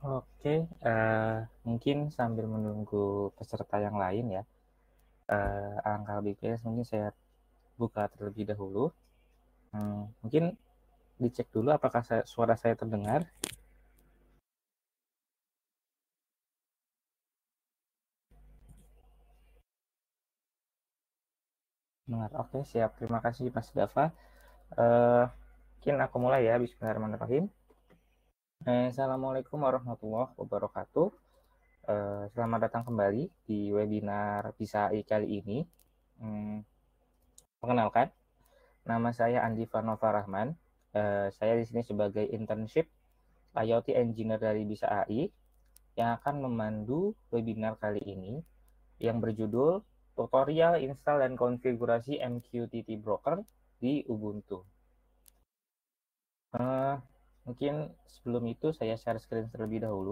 Oke, mungkin sambil menunggu peserta yang lain ya, alangkah lebih baik mungkin saya buka terlebih dahulu. Mungkin dicek dulu apakah suara saya terdengar. Dengar, oke siap. Terima kasih Mas Dava. Eh, Mungkin aku mulai ya, Bismillahirrahmanirrahim. Assalamualaikum warahmatullahi wabarakatuh. Selamat datang kembali di webinar Bisa AI kali ini. Perkenalkan, nama saya Andi Farnova Rahman. Saya di sini sebagai internship IoT Engineer dari Bisa AI yang akan memandu webinar kali ini yang berjudul Tutorial Install dan Konfigurasi MQTT Broker di Ubuntu. Mungkin sebelum itu saya share screen terlebih dahulu.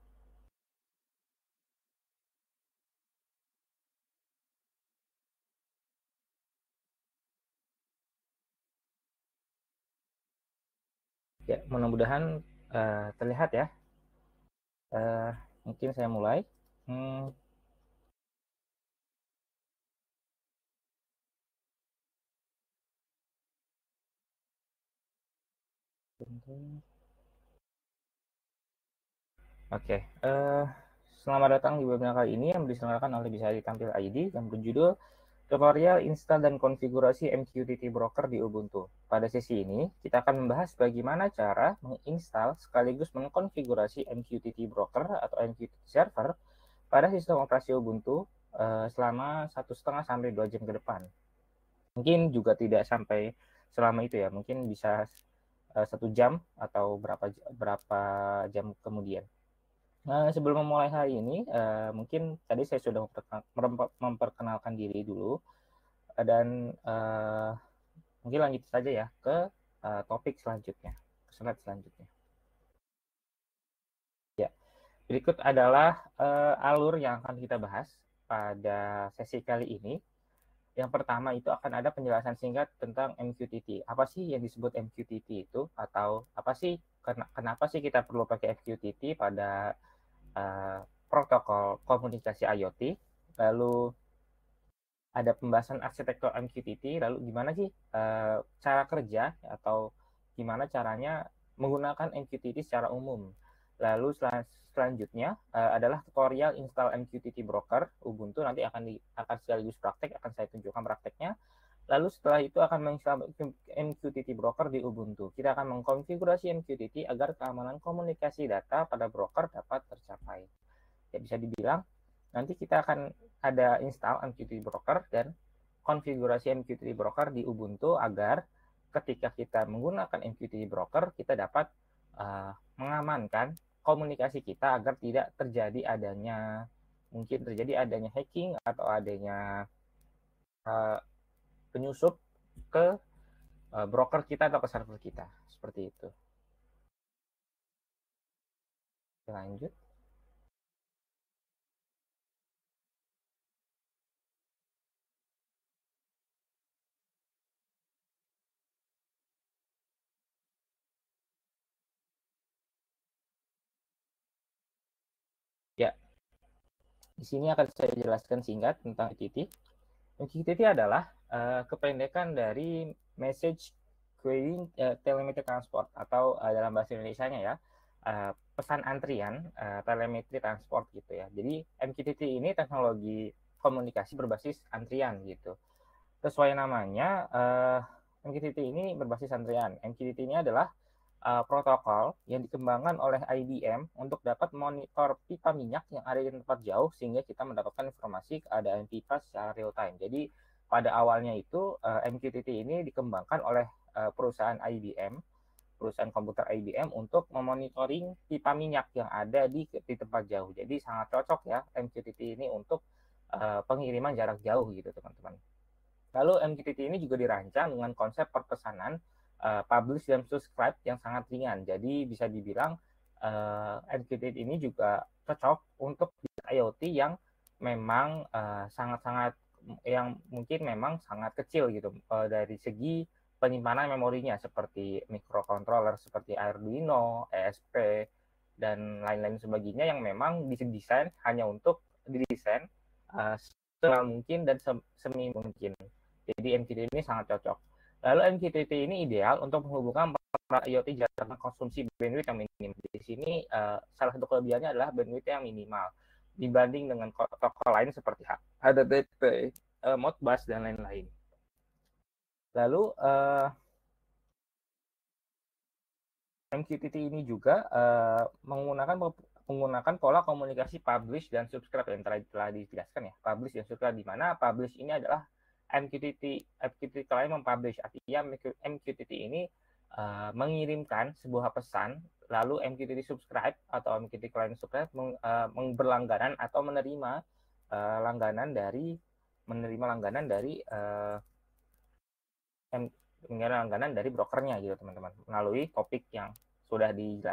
Ya, mudah-mudahan terlihat ya. Mungkin saya mulai. Hmm, Oke, selamat datang di webinar kali ini yang diselenggarakan oleh Bisa Ditampil ID yang berjudul Tutorial Install dan Konfigurasi MQTT Broker di Ubuntu. Pada sesi ini, kita akan membahas bagaimana cara menginstal sekaligus mengkonfigurasi MQTT Broker atau MQTT Server pada sistem operasi Ubuntu selama 1,5 sampai 2 jam ke depan. Mungkin juga tidak sampai selama itu ya, mungkin bisa 1 jam atau berapa jam kemudian. Sebelum memulai hari ini, mungkin tadi saya sudah memperkenalkan diri dulu, dan mungkin lanjut saja ya ke topik selanjutnya, ke slide selanjutnya. Ya, berikut adalah alur yang akan kita bahas pada sesi kali ini. Yang pertama itu akan ada penjelasan singkat tentang MQTT. Apa sih yang disebut MQTT itu? Atau apa sih, kenapa sih kita perlu pakai MQTT pada protokol komunikasi IoT? Lalu ada pembahasan arsitektur MQTT, lalu gimana sih cara kerja atau gimana caranya menggunakan MQTT secara umum. Lalu selanjutnya adalah tutorial install MQTT Broker Ubuntu, nanti akan sekaligus praktek, akan saya tunjukkan prakteknya. Lalu setelah itu akan menginstal MQTT Broker di Ubuntu. Kita akan mengkonfigurasi MQTT agar keamanan komunikasi data pada broker dapat tercapai. Ya, bisa dibilang nanti kita akan ada install MQTT Broker dan konfigurasi MQTT Broker di Ubuntu agar ketika kita menggunakan MQTT Broker kita dapat mengamankan komunikasi kita agar tidak terjadi adanya hacking atau adanya penyusup ke broker kita atau ke server kita, seperti itu. Lanjut. Ya, di sini akan saya jelaskan singkat tentang MQTT. MQTT adalah kependekan dari Message Queuing Telemetry Transport, atau dalam bahasa Indonesia-nya ya, pesan antrian telemetri transport gitu ya. Jadi MQTT ini teknologi komunikasi berbasis antrian gitu. Sesuai namanya, MQTT ini berbasis antrian. MQTT ini adalah protokol yang dikembangkan oleh IBM untuk dapat monitor pipa minyak yang ada di tempat jauh sehingga kita mendapatkan informasi keadaan pipa secara real time. Jadi pada awalnya itu MQTT ini dikembangkan oleh perusahaan IBM, perusahaan komputer IBM, untuk memonitoring pipa minyak yang ada di tempat jauh. Jadi sangat cocok ya MQTT ini untuk pengiriman jarak jauh gitu teman-teman. Lalu MQTT ini juga dirancang dengan konsep perpesanan publish dan subscribe yang sangat ringan. Jadi bisa dibilang MQTT ini juga cocok untuk IoT yang memang sangat-sangat yang mungkin memang sangat kecil gitu dari segi penyimpanan memorinya, seperti microcontroller seperti Arduino, ESP, dan lain-lain sebagainya yang memang didesain hanya untuk didesain semaksimal mungkin dan semi mungkin. Jadi MQTT ini sangat cocok. Lalu MQTT ini ideal untuk menghubungkan IoT jarak konsumsi bandwidth yang minim. Di sini salah satu kelebihannya adalah bandwidth yang minimal dibanding dengan protokol lain seperti HTTP, Modbus dan lain-lain. Lalu MQTT ini juga menggunakan pola komunikasi publish dan subscribe yang telah dijelaskan ya. Publish dan subscribe, di mana publish ini adalah MQTT client mempublish, artinya MQTT ini mengirimkan sebuah pesan, lalu MQTT subscribe atau MQTT client subscribe berlangganan atau menerima langganan dari brokernya gitu teman-teman, melalui topik yang sudah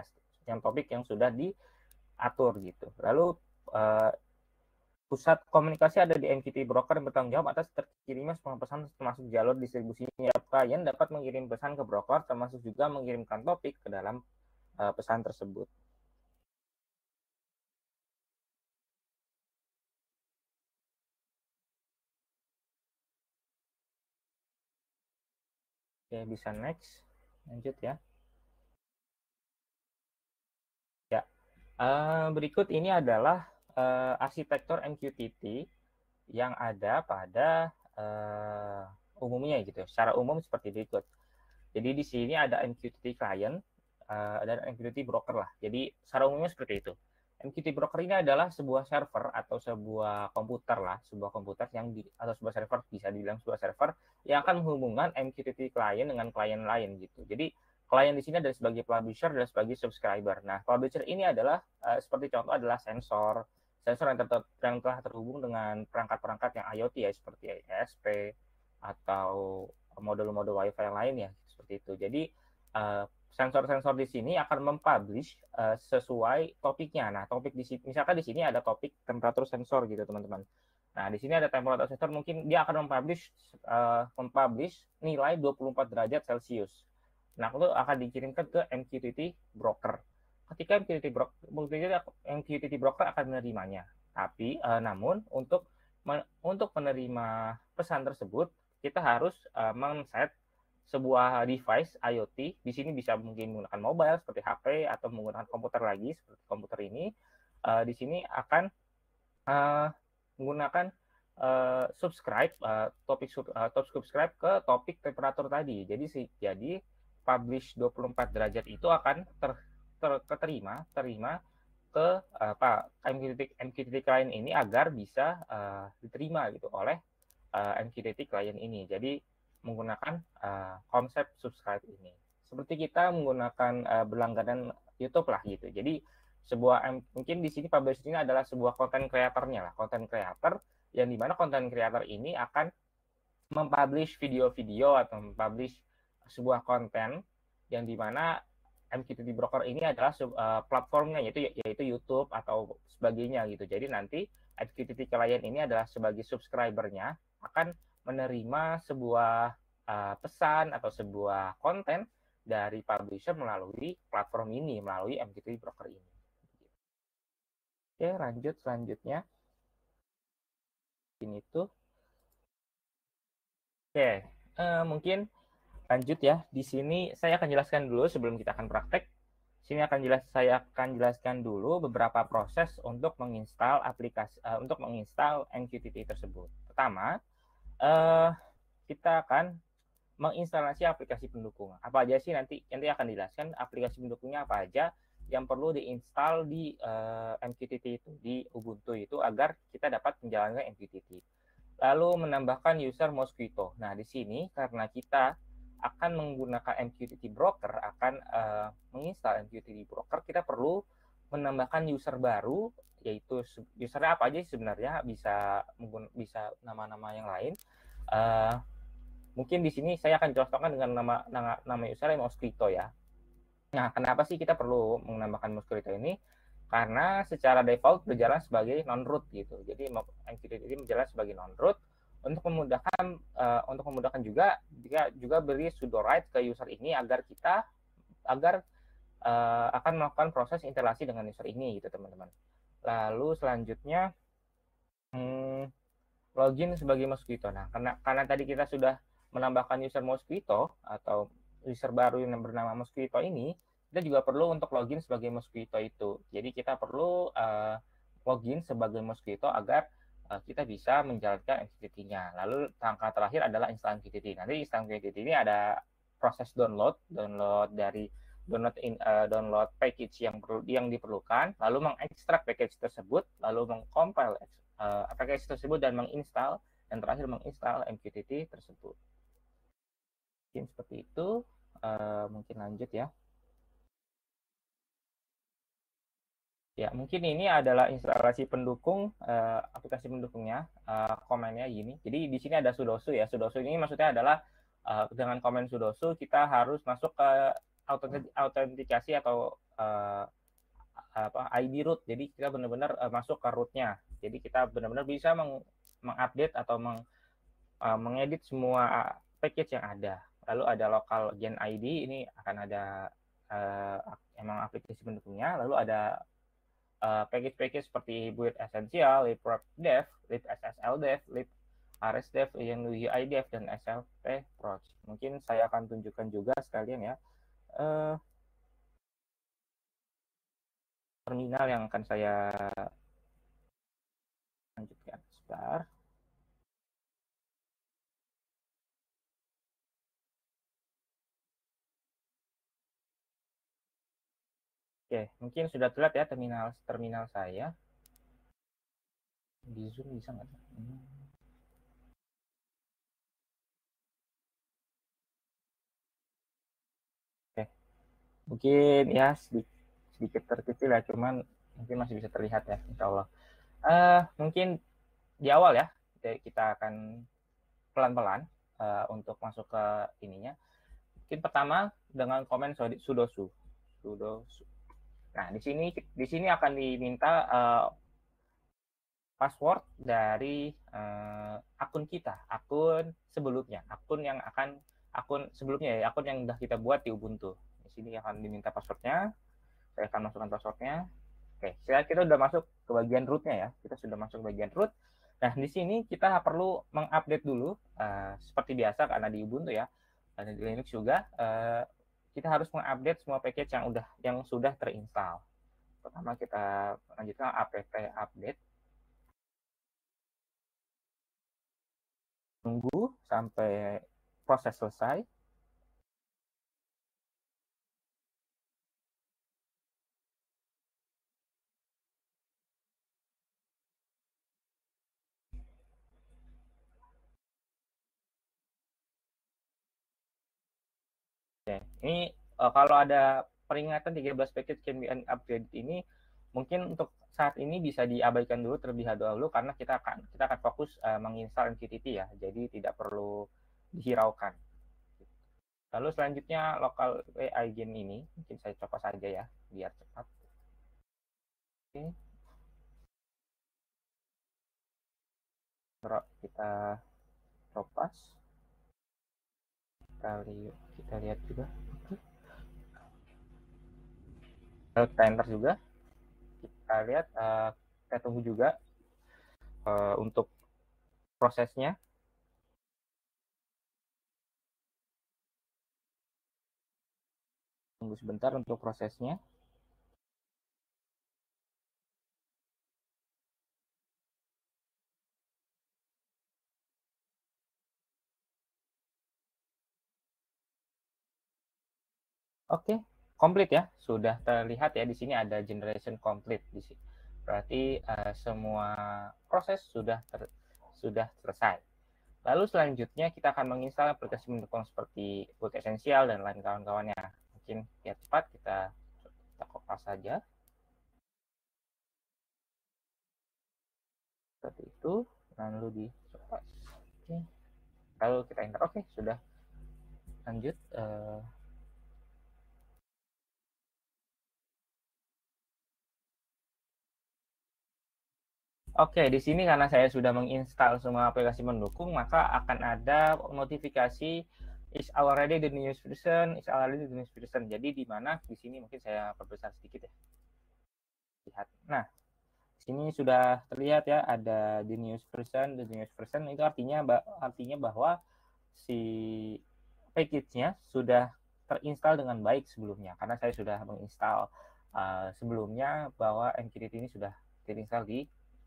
diatur gitu. Lalu pusat komunikasi ada di MQTT broker yang bertanggung jawab atas terkirimnya semua pesan termasuk jalur distribusinya. Klien dapat mengirim pesan ke broker termasuk juga mengirimkan topik ke dalam pesan tersebut. Oke, bisa next. Lanjut ya. Ya. Berikut ini adalah arsitektur MQTT yang ada pada umumnya gitu. Secara umum seperti berikut. Jadi di sini ada MQTT client dan MQTT broker lah. Jadi secara umumnya seperti itu. MQTT broker ini adalah sebuah server atau sebuah komputer lah, atau sebuah server, bisa dibilang sebuah server yang akan menghubungkan MQTT client dengan klien lain gitu. Jadi klien di sini adalah sebagai publisher dan sebagai subscriber. Nah, publisher ini adalah seperti contoh adalah sensor yang telah terhubung dengan perangkat-perangkat yang IoT ya, seperti ISP atau modul-modul WiFi yang lain ya, seperti itu. Jadi sensor-sensor di sini akan mempublish sesuai topiknya. Nah, topik di sini, misalkan di sini ada topik temperatur sensor gitu, teman-teman. Nah, di sini ada temperatur sensor, mungkin dia akan mempublish nilai 24 derajat Celcius. Nah, itu akan dikirimkan ke MQTT broker. Ketika MQTT broker akan menerimanya. Tapi namun untuk menerima pesan tersebut, kita harus men-set sebuah device IoT. Di sini bisa mungkin menggunakan mobile seperti HP atau menggunakan komputer lagi seperti komputer ini. Di sini akan menggunakan subscribe subscribe ke topik temperatur tadi. Jadi publish 24 derajat itu akan terima ke MQTT client ini agar bisa diterima gitu oleh MQTT client ini. Jadi menggunakan konsep subscribe ini. Seperti kita menggunakan berlangganan YouTube lah gitu. Jadi mungkin di sini publisher ini adalah sebuah konten kreatornya lah, konten kreator yang dimana konten kreator ini akan mempublish video-video atau mempublish sebuah konten yang dimana MQTT broker ini adalah platformnya yaitu YouTube atau sebagainya gitu. Jadi nanti MQTT client ini adalah sebagai subscribernya akan menerima sebuah pesan atau sebuah konten dari publisher melalui platform ini, melalui MQTT broker ini. Oke, lanjut selanjutnya. Ini tuh. Oke, mungkin lanjut ya. Di sini saya akan jelaskan dulu sebelum kita akan praktek. Saya akan jelaskan dulu beberapa proses untuk menginstal MQTT tersebut. Pertama, kita akan menginstalasi aplikasi pendukung. Apa aja sih nanti akan dijelaskan aplikasi pendukungnya apa aja yang perlu diinstal di MQTT itu, di Ubuntu itu agar kita dapat menjalankan MQTT. Lalu menambahkan user Mosquito. Nah, di sini karena kita akan menggunakan MQTT broker, akan menginstal MQTT broker, kita perlu menambahkan user baru, yaitu usernya apa aja sebenarnya, bisa nama-nama yang lain. Mungkin di sini saya akan contohkan dengan nama user Mosquito ya. Nah, kenapa sih kita perlu menambahkan Mosquito ini? Karena secara default berjalan sebagai non-root gitu. Jadi MQTT ini berjalan sebagai non-root. Untuk memudahkan juga beri sudo write ke user ini agar akan melakukan proses instalasi dengan user ini gitu teman-teman. Lalu selanjutnya login sebagai Mosquito. Nah, karena tadi kita sudah menambahkan user Mosquito atau user baru yang bernama Mosquito ini, kita juga perlu untuk login sebagai Mosquito itu. Jadi kita perlu login sebagai Mosquito agar kita bisa menjalankan MQTT-nya. Lalu langkah terakhir adalah install MQTT. Nanti install MQTT ini ada proses download dari download package yang diperlukan, lalu mengekstrak package tersebut, lalu mengcompile package tersebut dan menginstal, dan terakhir menginstal MQTT tersebut. Mungkin seperti itu. Mungkin lanjut ya. Ya, mungkin ini adalah instalasi pendukung, aplikasi pendukungnya, komennya gini. Jadi di sini ada sudosu ya. Sudosu ini maksudnya adalah dengan komen sudosu kita harus masuk ke autentikasi atau ID root. Jadi kita benar-benar masuk ke rootnya. Jadi kita benar-benar bisa mengupdate atau mengedit semua package yang ada. Lalu ada local gen ID, ini akan ada emang aplikasi pendukungnya. Lalu ada package-package seperti build essential, lib dev, lib ssl dev, lib rs dev, UI dev, dan slp proj. Mungkin saya akan tunjukkan juga sekalian ya terminal yang akan saya lanjutkan sebentar. Oke, mungkin sudah terlihat ya terminal saya. Di Zoom bisa nggak? Oke, mungkin ya sedikit terkecil ya, cuman mungkin masih bisa terlihat ya, insya Allah. Mungkin di awal ya, kita akan pelan-pelan untuk masuk ke ininya. Mungkin pertama dengan komen sudosu. Nah, di sini akan diminta password dari akun kita, akun sebelumnya, akun sebelumnya ya, akun yang sudah kita buat di Ubuntu. Di sini akan diminta passwordnya. Saya akan masukkan passwordnya. Oke, kita sudah masuk ke bagian rootnya ya. Kita sudah masuk ke bagian root. Nah, di sini kita perlu mengupdate dulu, seperti biasa karena di Ubuntu ya, dan di Linux juga, kita harus mengupdate semua package yang sudah terinstall. Pertama kita lanjutkan apt update. Tunggu sampai proses selesai. Oke, ini kalau ada peringatan 13 package can be upgraded ini, mungkin untuk saat ini bisa diabaikan dulu terlebih dahulu karena kita akan fokus menginstal MQTT ya, jadi tidak perlu dihiraukan. Lalu selanjutnya local agent ini, mungkin saya coba saja ya, biar cepat. Oke. Kita copy. Kita lihat juga. Lalu kita enter juga. Kita lihat, kita tunggu juga untuk prosesnya. Tunggu sebentar untuk prosesnya. Oke, komplit ya. Sudah terlihat ya di sini ada generation complete di sini. Berarti semua proses sudah selesai. Lalu selanjutnya kita akan menginstal aplikasi pendukung seperti Boot Essential dan lain kawan-kawannya. Mungkin biar cepat kita copy saja. Seperti itu, lalu di copy. Oke. Lalu kita enter. Oke, sudah. Lanjut. Oke, di sini karena saya sudah menginstal semua aplikasi pendukung, maka akan ada notifikasi is already the newest version, is already the newest version. Jadi di mana di sini mungkin saya perbesar sedikit ya. Lihat. Nah, di sini sudah terlihat ya ada the newest version. The newest version itu artinya bahwa si package-nya sudah terinstall dengan baik sebelumnya, karena saya sudah menginstal sebelumnya bahwa MQTT ini sudah terinstall di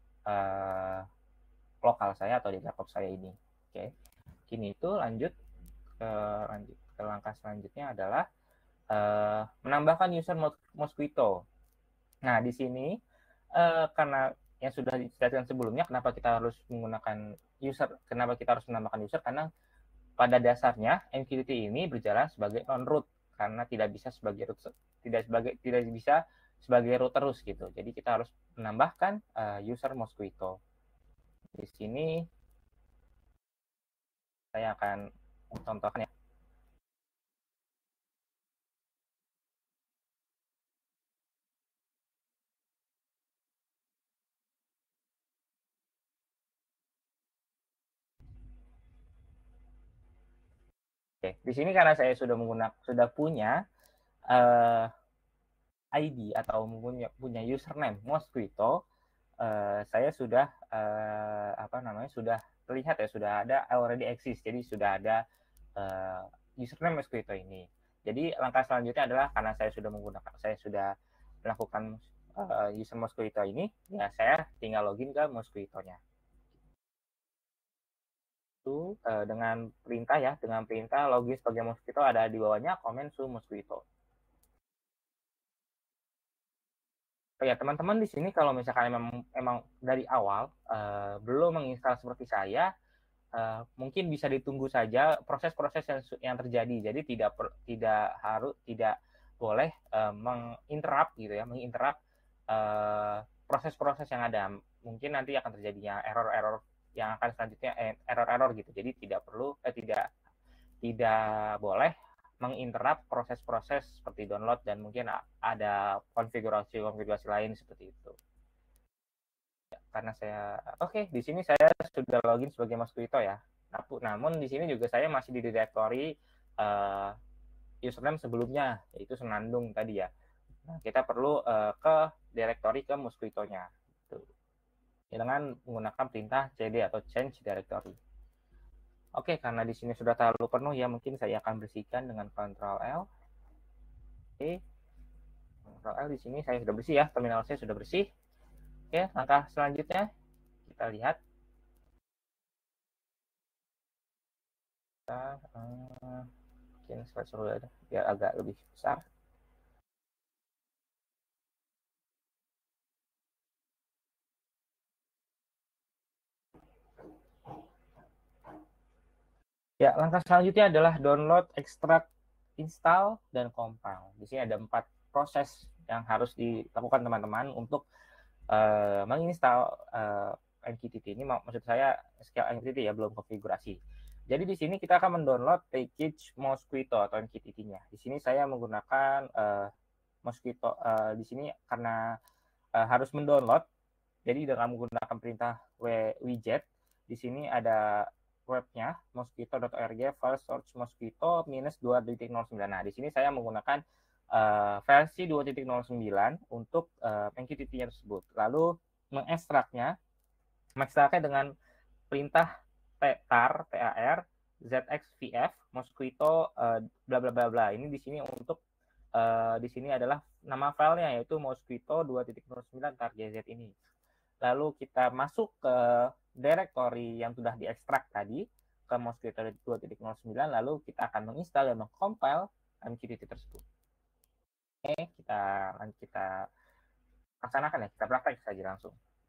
lokal saya atau di laptop saya ini. Oke, kini itu lanjut ke langkah selanjutnya adalah menambahkan user Mosquito. Nah, di sini karena yang sudah dijelaskan sebelumnya, kenapa kita harus menggunakan user, kenapa kita harus menambahkan user, karena pada dasarnya MQTT ini berjalan sebagai non-root karena tidak bisa sebagai root, tidak bisa sebagai root terus gitu. Jadi kita harus menambahkan user Mosquito. Di sini saya akan contohkan ya. Oke, di sini karena saya sudah punya ID atau punya username Mosquito, saya sudah sudah terlihat ya, sudah ada already exist, jadi sudah ada username Mosquito ini. Jadi langkah selanjutnya adalah karena saya sudah melakukan user Mosquito ini, ya saya tinggal login ke Mosquito-nya. Itu dengan perintah login sebagai Mosquito, ada di bawahnya komen su Mosquito. Ya teman-teman di sini kalau misalkan emang dari awal belum menginstal seperti saya, mungkin bisa ditunggu saja proses-proses yang terjadi. Jadi tidak boleh menginterrupt gitu ya, proses-proses yang ada. Mungkin nanti akan terjadinya error-error yang akan selanjutnya error-error gitu. Jadi tidak boleh menginterrupt proses-proses seperti download dan mungkin ada konfigurasi lain seperti itu. Karena saya di sini saya sudah login sebagai Mosquito ya. Namun di sini juga saya masih di directory username sebelumnya, yaitu Senandung tadi ya. Nah, kita perlu ke directory ke Mosquito-nya dengan menggunakan perintah cd atau change directory. Oke, karena di sini sudah terlalu penuh ya, mungkin saya akan bersihkan dengan Ctrl L. Oke, Ctrl L di sini saya sudah bersih ya, terminal saya sudah bersih. Oke, langkah selanjutnya kita lihat. Kita mungkin slide dulu ya, biar agak lebih besar. Ya, langkah selanjutnya adalah download, extract, install, dan compile. Di sini ada 4 proses yang harus dilakukan teman-teman untuk menginstal MQTT ini. Maksud saya scale MQTT ya, belum konfigurasi. Jadi di sini kita akan mendownload package Mosquito atau MQTT-nya. Di sini saya menggunakan Mosquito. Di sini karena harus mendownload, jadi dengan menggunakan perintah widget, di sini ada webnya mosquito.org file search mosquito -2.09. Nah, di sini saya menggunakan versi 2.09 untuk MQTT-nya tersebut. Lalu mengekstraknya dengan perintah tar zxvf mosquito bla bla bla bla. Ini di sini untuk di sini adalah nama filenya, yaitu mosquito 2.09 tar.gz ini. Lalu kita masuk ke directory yang sudah diekstrak tadi ke Mosquito 2.09, lalu kita akan menginstal dan mengcompile MQTT tersebut. Oke, kita laksanakan ya, kita praktek saja langsung.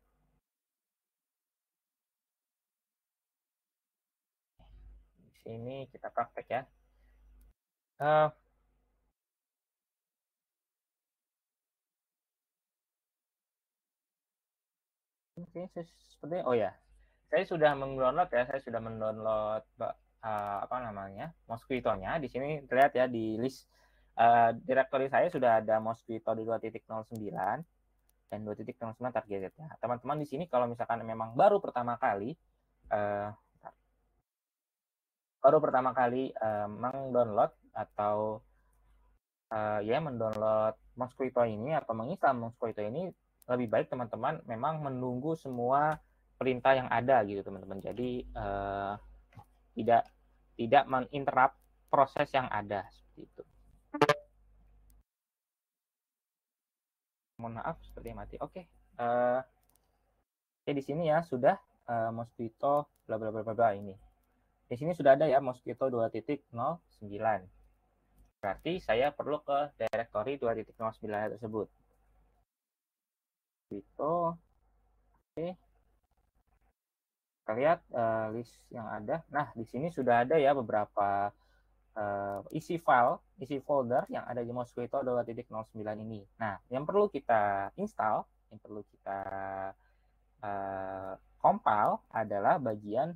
Di sini kita praktek ya. Oke, seperti saya sudah mendownload Mosquito-nya. Di sini terlihat ya di list directory saya sudah ada Mosquito 2.09 dan 2.09 tar.gz ya. Teman-teman di sini kalau misalkan memang baru pertama kali baru pertama kali mendownload atau mendownload Mosquito ini atau menginstal Mosquito ini, lebih baik teman-teman memang menunggu semua perintah yang ada gitu teman-teman. Jadi tidak menginterrupt proses yang ada seperti itu. Mohon maaf seperti mati. Oke. Di sini ya sudah Mosquito bla bla bla bla ini. Di sini sudah ada ya Mosquito 2.09. Berarti saya perlu ke directory 2.09 tersebut. Mosquito. Oke. Kita lihat list yang ada. Nah, di sini sudah ada ya beberapa isi file, isi folder yang ada di Mosquito 2.09 ini. Nah, yang perlu kita install, yang perlu kita compile adalah bagian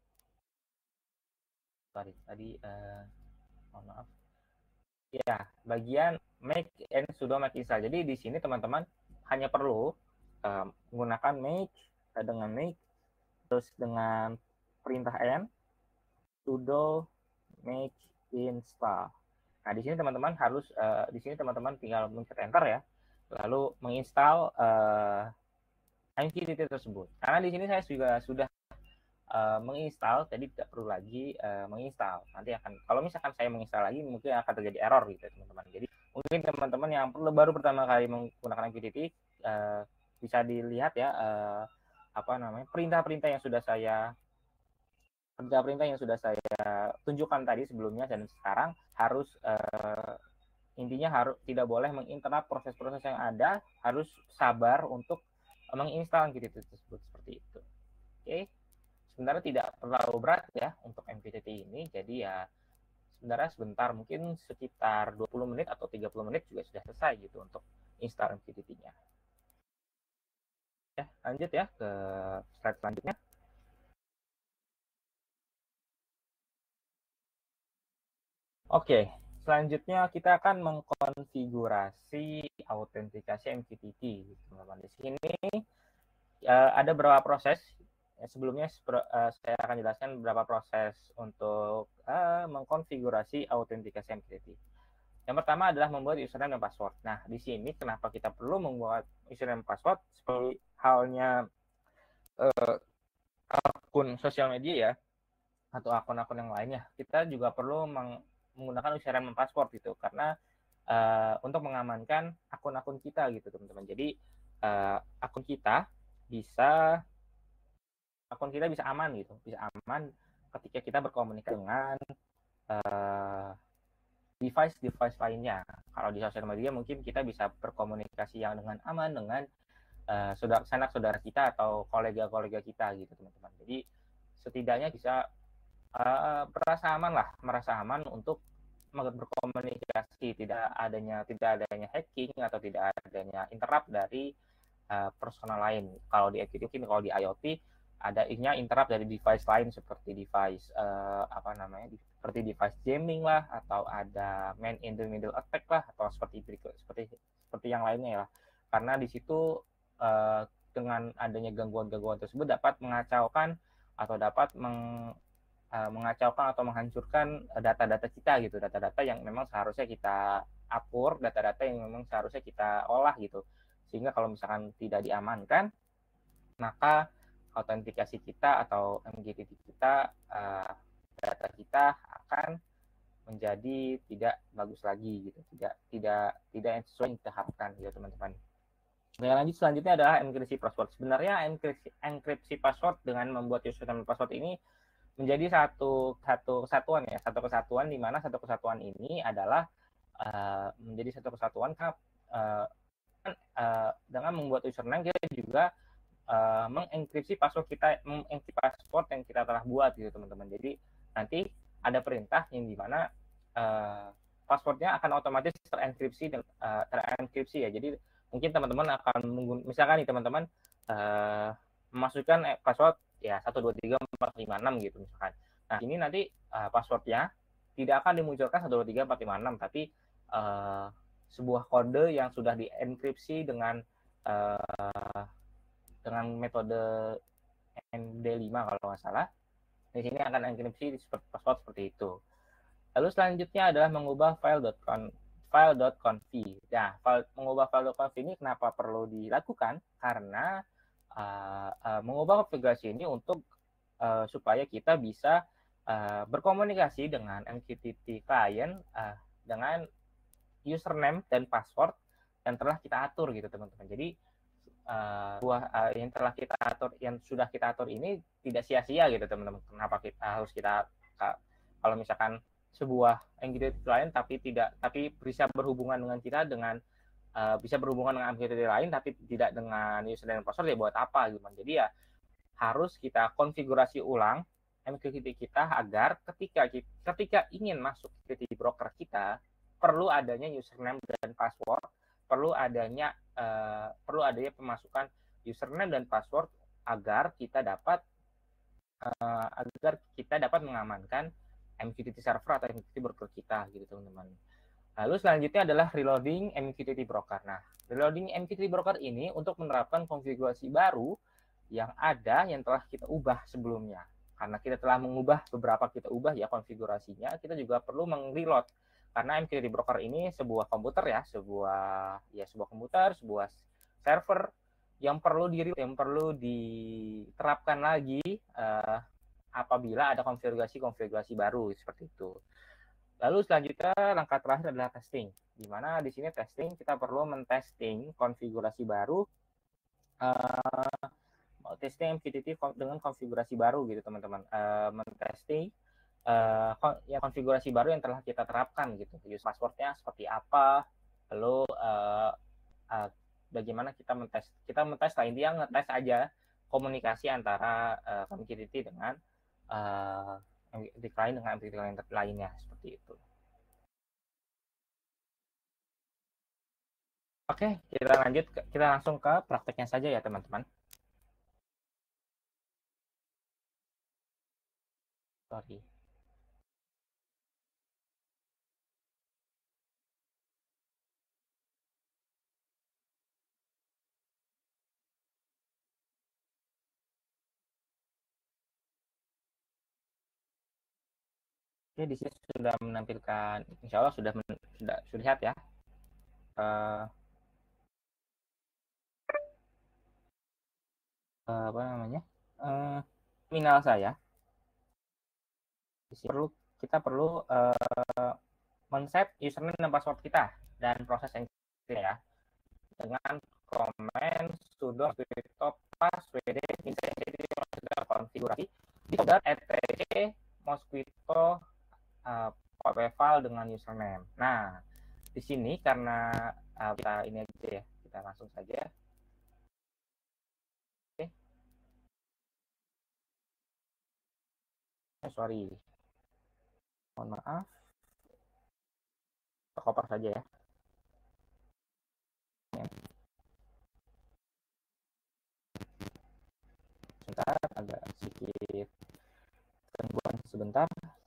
mohon maaf. Ya, bagian make and sudo make install. Jadi di sini teman-teman hanya perlu menggunakan make dengan make, terus dengan perintah n sudo make install. Nah, di sini teman-teman harus di sini teman-teman tinggal mencet enter ya, lalu menginstal MQTT tersebut. Karena di sini saya juga sudah menginstal, jadi tidak perlu lagi menginstal. Nanti akan, kalau misalkan saya menginstal lagi, mungkin akan terjadi error gitu teman-teman. Jadi mungkin teman-teman yang baru pertama kali menggunakan MQTT bisa dilihat ya perintah-perintah yang sudah saya tunjukkan tadi sebelumnya dan sekarang harus intinya harus tidak boleh menginterrupt proses-proses yang ada, harus sabar untuk menginstal MQTT tersebut seperti itu. Oke. Sebenarnya tidak terlalu berat ya untuk MQTT ini, jadi ya sebenarnya sebentar, mungkin sekitar 20 menit atau 30 menit juga sudah selesai gitu untuk install MQTT-nya. Ya, lanjut ya ke slide selanjutnya. Oke, selanjutnya kita akan mengkonfigurasi autentikasi MQTT, teman-teman. Di sini ada beberapa proses. Sebelumnya saya akan jelaskan beberapa proses untuk mengkonfigurasi autentikasi MQTT. Yang pertama adalah membuat username dan password. Nah, di sini kenapa kita perlu membuat username dan password? Seperti halnya akun sosial media ya, atau akun-akun yang lainnya, kita juga perlu menggunakan username dan password gitu, karena untuk mengamankan akun-akun kita gitu teman-teman. Jadi akun kita bisa aman gitu, bisa aman ketika kita berkomunikasi dengan device lainnya. Kalau di sosial media mungkin kita bisa berkomunikasi yang dengan aman dengan sanak saudara kita atau kolega-kolega kita gitu teman-teman. Jadi setidaknya bisa merasa aman untuk berkomunikasi, tidak adanya hacking atau tidak adanya interrupt dari personal lain. Kalau di IoT, mungkin kalau di IoT ada interrupt dari device lain seperti device seperti device jamming lah, atau ada man in the middle attack lah, atau seperti yang lainnya ya. Karena di situ dengan adanya gangguan-gangguan tersebut dapat mengacaukan atau menghancurkan data-data kita gitu, data-data yang memang seharusnya kita atur, data-data yang memang seharusnya kita olah gitu. Sehingga kalau misalkan tidak diamankan, maka autentikasi kita atau MQTT kita, data kita akan menjadi tidak bagus lagi gitu, tidak sesuai yang kita harapkan gitu teman-teman. Yang lanjut selanjutnya adalah enkripsi password. Sebenarnya enkripsi password dengan membuat username password ini menjadi satu kesatuan ya, satu kesatuan, di mana satu kesatuan ini adalah menjadi satu kesatuan dengan membuat username, kita juga mengenkripsi password yang kita telah buat gitu teman-teman. Jadi nanti ada perintah yang dimana passwordnya akan otomatis terenkripsi ya. Jadi mungkin teman-teman akan misalkan nih teman-teman memasukkan password ya 1234556 gitu misalkan. Nah, ini nanti passwordnya tidak akan dimunculkan 1234556, tapi sebuah kode yang sudah dienkripsi dengan metode MD5 kalau nggak salah. Di sini akan enkripsi password seperti itu. Lalu selanjutnya adalah mengubah file.conv. Nah, mengubah file.conv ini kenapa perlu dilakukan? Karena mengubah konfigurasi ini untuk supaya kita bisa berkomunikasi dengan MQTT client dengan username dan password yang telah kita atur gitu teman-teman. Jadi yang telah kita atur, yang sudah kita atur ini tidak sia-sia gitu teman-teman. Kenapa kita kalau misalkan sebuah MQTT client tapi bisa berhubungan dengan kita bisa berhubungan dengan MQTT lain tapi tidak dengan username dan password, ya buat apa gitu. Jadi ya harus kita konfigurasi ulang MQTT kita agar ketika ingin masuk ke broker kita perlu adanya username dan password, perlu adanya pemasukan username dan password agar kita dapat mengamankan MQTT server atau MQTT broker kita gitu teman-teman. Lalu selanjutnya adalah reloading MQTT broker. Nah, reloading MQTT broker ini untuk menerapkan konfigurasi baru yang telah kita ubah sebelumnya. Karena kita telah mengubah kita ubah ya konfigurasinya, kita juga perlu meng-reload. Karena MQTT broker ini sebuah komputer ya, sebuah komputer, sebuah server yang perlu diterapkan lagi apabila ada konfigurasi baru seperti itu. Lalu selanjutnya langkah terakhir adalah testing, di mana di sini testing kita perlu mentesting konfigurasi baru, testing MQTT dengan konfigurasi baru gitu teman-teman, mentesting konfigurasi baru yang telah kita terapkan gitu, use passwordnya seperti apa, lalu bagaimana kita mentes lah, intinya ngetes aja komunikasi antara MQTT dengan MQTT client dengan MQTT client lainnya seperti itu. Oke, kita langsung ke prakteknya saja ya teman-teman. Sorry. Oke, di sini sudah menampilkan, insya Allah sudah lihat ya. Apa namanya? Terminal saya. Di sini kita perlu men-set username dan password kita dan proses yang ya dengan komen sudo password konfigurasi di folder etc mosquito file dengan username. Nah, di sini karena kita ini aja ya, kita langsung saja. Oke. Sorry. Mohon maaf. Koper saja ya. Sebentar, agak sedikit gangguan sebentar.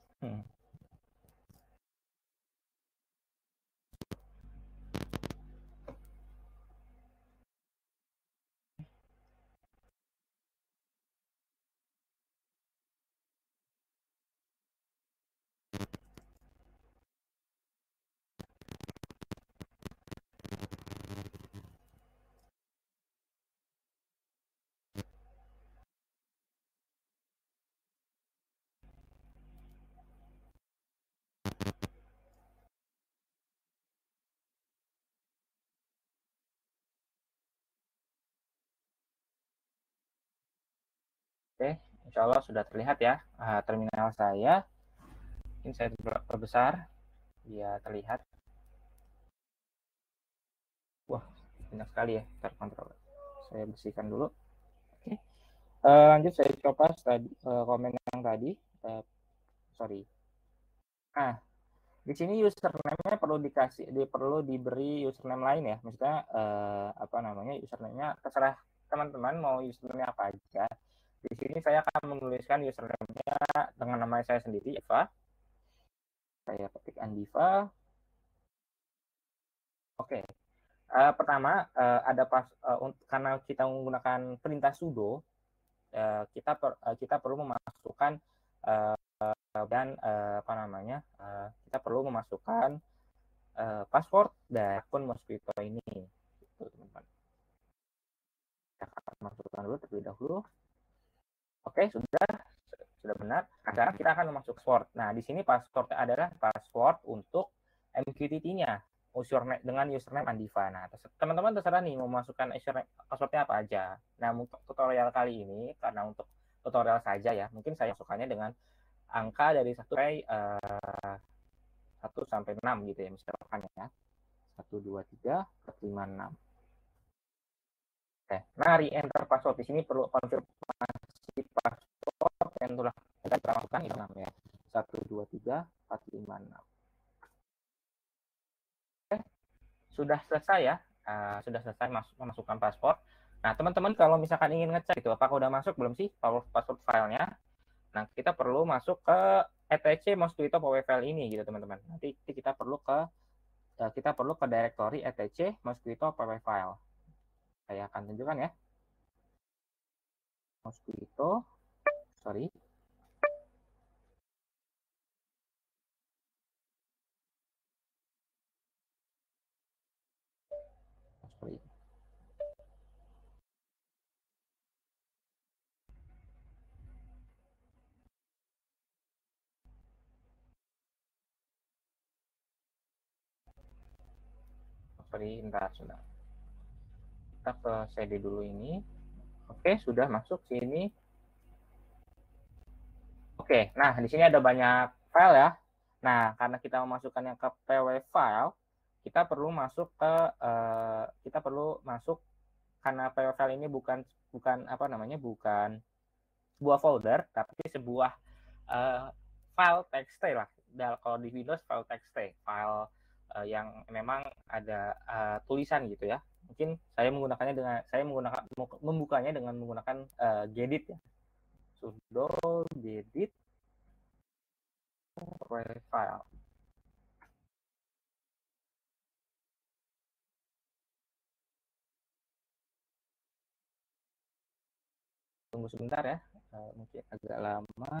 Oke, insya Allah sudah terlihat ya terminal saya. Ini saya perbesar biar terlihat. Wah, banyak sekali ya terkontrol. Saya bersihkan dulu. Oke. Lanjut saya coba tadi komen yang tadi. Sorry. Nah, di sini username-nya perlu diberi username lain ya. Maksudnya apa namanya? Username-nya terserah teman-teman mau username apa aja. Di sini saya akan menuliskan username-nya dengan nama saya sendiri, Eva. Saya ketik Andiva. Oke. Pertama karena kita menggunakan perintah sudo, kita perlu memasukkan dan kita perlu memasukkan password dari akun Mosquito ini, gitu, teman-teman. Kita akan masukkan dulu terlebih dahulu. Oke, sudah benar. Nah, sekarang kita akan masuk password. Nah, di sini password adalah password untuk MQTT-nya dengan username Andiva. Nah, teman-teman terserah nih mau masukkan passwordnya apa aja. Nah, untuk tutorial kali ini, karena untuk tutorial saja ya, mungkin saya masukkannya dengan angka dari 1 sampai 6 gitu ya, misalkan ya. 1, 2, 3, 4, 5, 6. Oke, nah re-enter password di sini perlu konfirmasi password yang telah kita masukkan itu 6 ya. 1, 2, 3, 4, 5, 6. Oke, sudah selesai ya. Sudah selesai memasukkan password. Nah, teman-teman kalau misalkan ingin ngecek itu apakah udah masuk belum sih password filenya? Nah, kita perlu masuk ke etc mosquito PowerFile ini gitu teman-teman. Nanti kita perlu ke directory etc mosquito PowerFile. Saya akan tunjukkan ya. Mosquito, sorry. Bentar, sudah. Kita ke CD dulu ini. Oke, sudah masuk sini. Oke, nah di sini ada banyak file ya. Nah, karena kita memasukkannya ke PW file, kita perlu masuk karena PW file ini bukan sebuah folder, tapi sebuah file txt lah. Kalau di Windows file txt, file yang memang ada tulisan gitu ya. Mungkin saya membukanya dengan menggunakan gedit ya. Sudo gedit file. Tunggu sebentar ya, mungkin agak lama.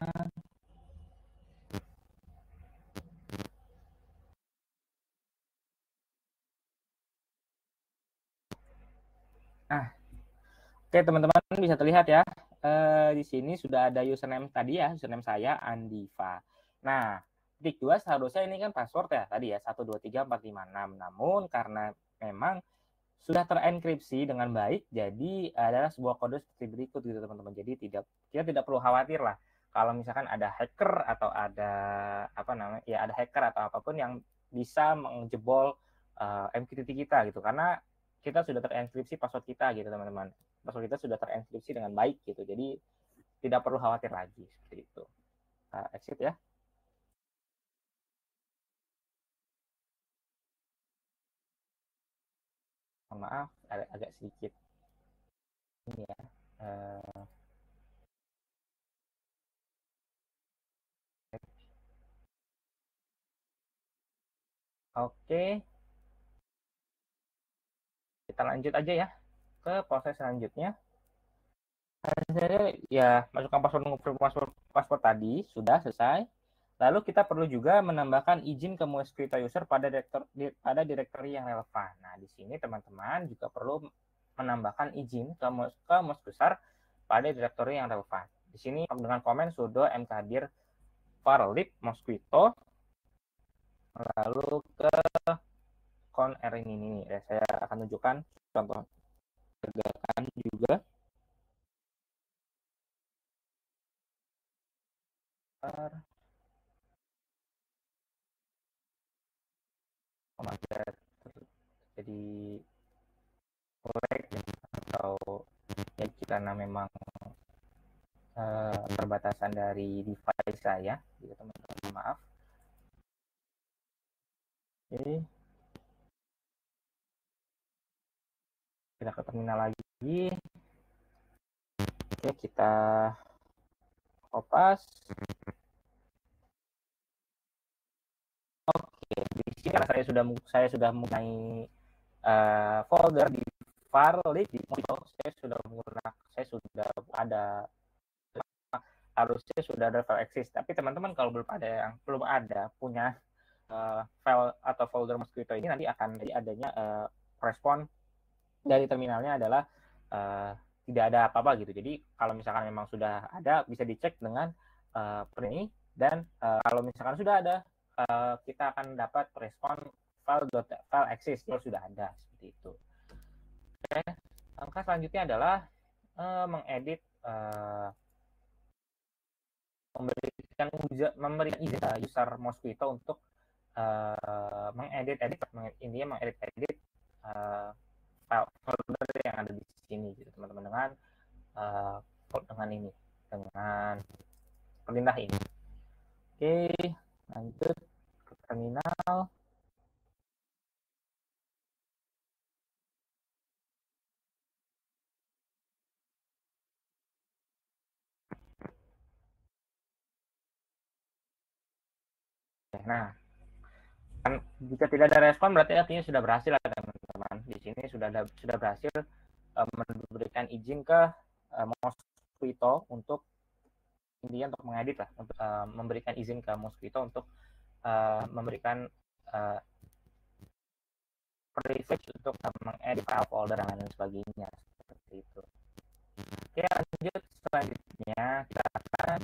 Nah, oke teman-teman bisa terlihat ya, di sini sudah ada username tadi ya, username saya Andiva. Nah, titik 2 seharusnya ini kan password ya tadi ya 1, 2, 3, 4, 5, 6. Namun karena memang sudah terenkripsi dengan baik, jadi adalah sebuah kode seperti berikut gitu teman-teman. Jadi kita tidak perlu khawatir lah kalau misalkan ada hacker atau ada ada hacker atau apapun yang bisa menjebol MQTT kita gitu, karena kita sudah terenkripsi password kita gitu teman-teman. Password kita sudah terenkripsi dengan baik gitu, jadi tidak perlu khawatir lagi seperti itu. Exit ya. Maaf, agak sedikit ini ya. Oke, kita lanjut aja ya ke proses selanjutnya. Ya, masukkan password tadi sudah selesai. Lalu kita perlu juga menambahkan izin ke Mosquito user pada directory yang relevan. Nah, di sini teman-teman juga perlu menambahkan izin ke Mosquito user pada directory yang relevan. Di sini dengan komen sudo mkdir varlib mosquito lalu ke conr ini. Saya akan tunjukkan contoh tegakan juga. Jadi korek atau ya karena memang perbatasan dari device saya gitu teman-teman, maaf. Oke, kita ke terminal lagi. Oke, kita kopas. Oke, di sini saya sudah mempunyai folder di varlib di Mosquito. Saya sudah ada harusnya sudah ada file exist. Tapi teman-teman kalau belum ada punya file atau folder Mosquito ini, nanti akan adanya respon dari terminalnya adalah tidak ada apa-apa gitu. Jadi kalau misalkan memang sudah ada, bisa dicek dengan ini, dan kalau misalkan sudah ada, kita akan dapat respon file exist kalau sudah ada, seperti itu. Oke, langkah selanjutnya adalah mengedit, memberikan izin user Mosquito untuk mengedit file folder yang ada di sini gitu teman-teman, dengan ini, dengan perintah ini. Oke, lanjut ke terminal. Nah, kan jika tidak ada respon berarti artinya sudah berhasil teman-teman. Di sini sudah berhasil memberikan izin ke Mosquito untuk intinya untuk mengedit lah, untuk memberikan izin ke Mosquito untuk memberikan privilege untuk mengedit file folder dan lain sebagainya, seperti itu. Oke, lanjut selanjutnya kita akan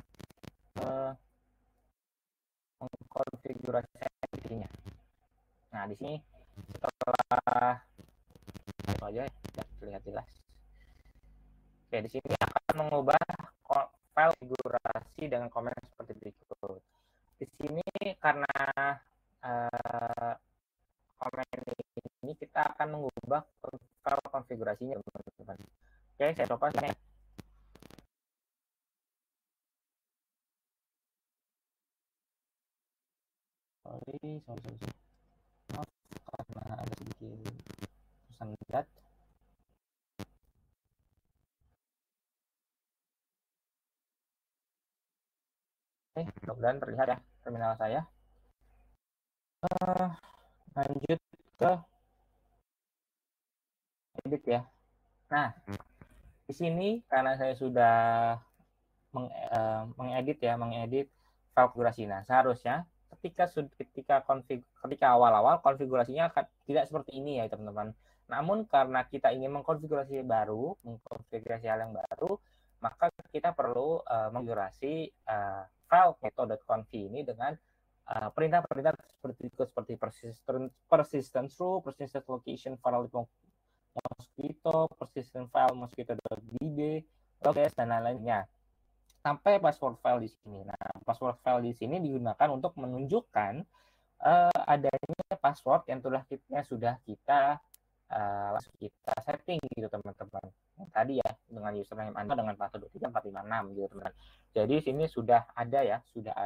mengkonfigurasi ID-nya. Nah, di sini setelah itu aja ya, terlihat jelas. Oke, di sini akan mengubah file konfigurasi dengan komen seperti berikut. Di sini karena komen ini kita akan mengubah file konfigurasinya, teman-teman. Oke, saya coba sini. Sorry. Maaf, karena ada sedikit tersendat. Oke, mudah-mudahan terlihat ya terminal saya. Lanjut ke edit ya. Nah, di sini karena saya sudah mengedit file konfigurasi. Nah, seharusnya ketika awal-awal konfigurasinya akan tidak seperti ini ya teman-teman. Namun karena kita ingin mengkonfigurasi hal yang baru, maka kita perlu mengkonfigurasi file method.conf ini dengan perintah-perintah seperti persistent true, persistent location file Mosquito, persistent file mosquito.db, logs, dan lain-lainnya. Sampai password file di sini. Nah, password file di sini digunakan untuk menunjukkan adanya password yang sudah kita setting gitu teman-teman. Tadi ya dengan username Anda dengan password 23456 gitu teman-teman. Jadi sini sudah ada ya,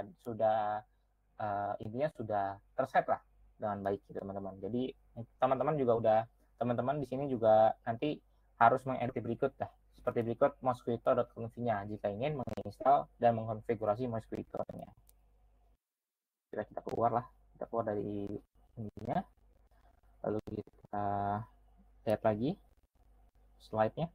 intinya sudah terset lah dengan baik gitu teman-teman. Jadi teman-teman di sini juga nanti harus mengedit berikut dah. Seperti berikut mosquito.conf-nya jika ingin menginstal dan mengkonfigurasi Mosquito-nya. Kita keluar dari ininya. Lalu kita lihat lagi slide-nya.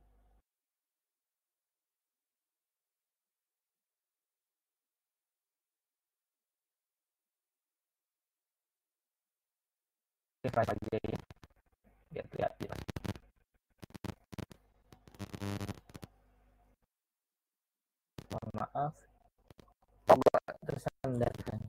Refresh aja ya. Biar lihat jelas. Mohon maaf. Tersendat kan.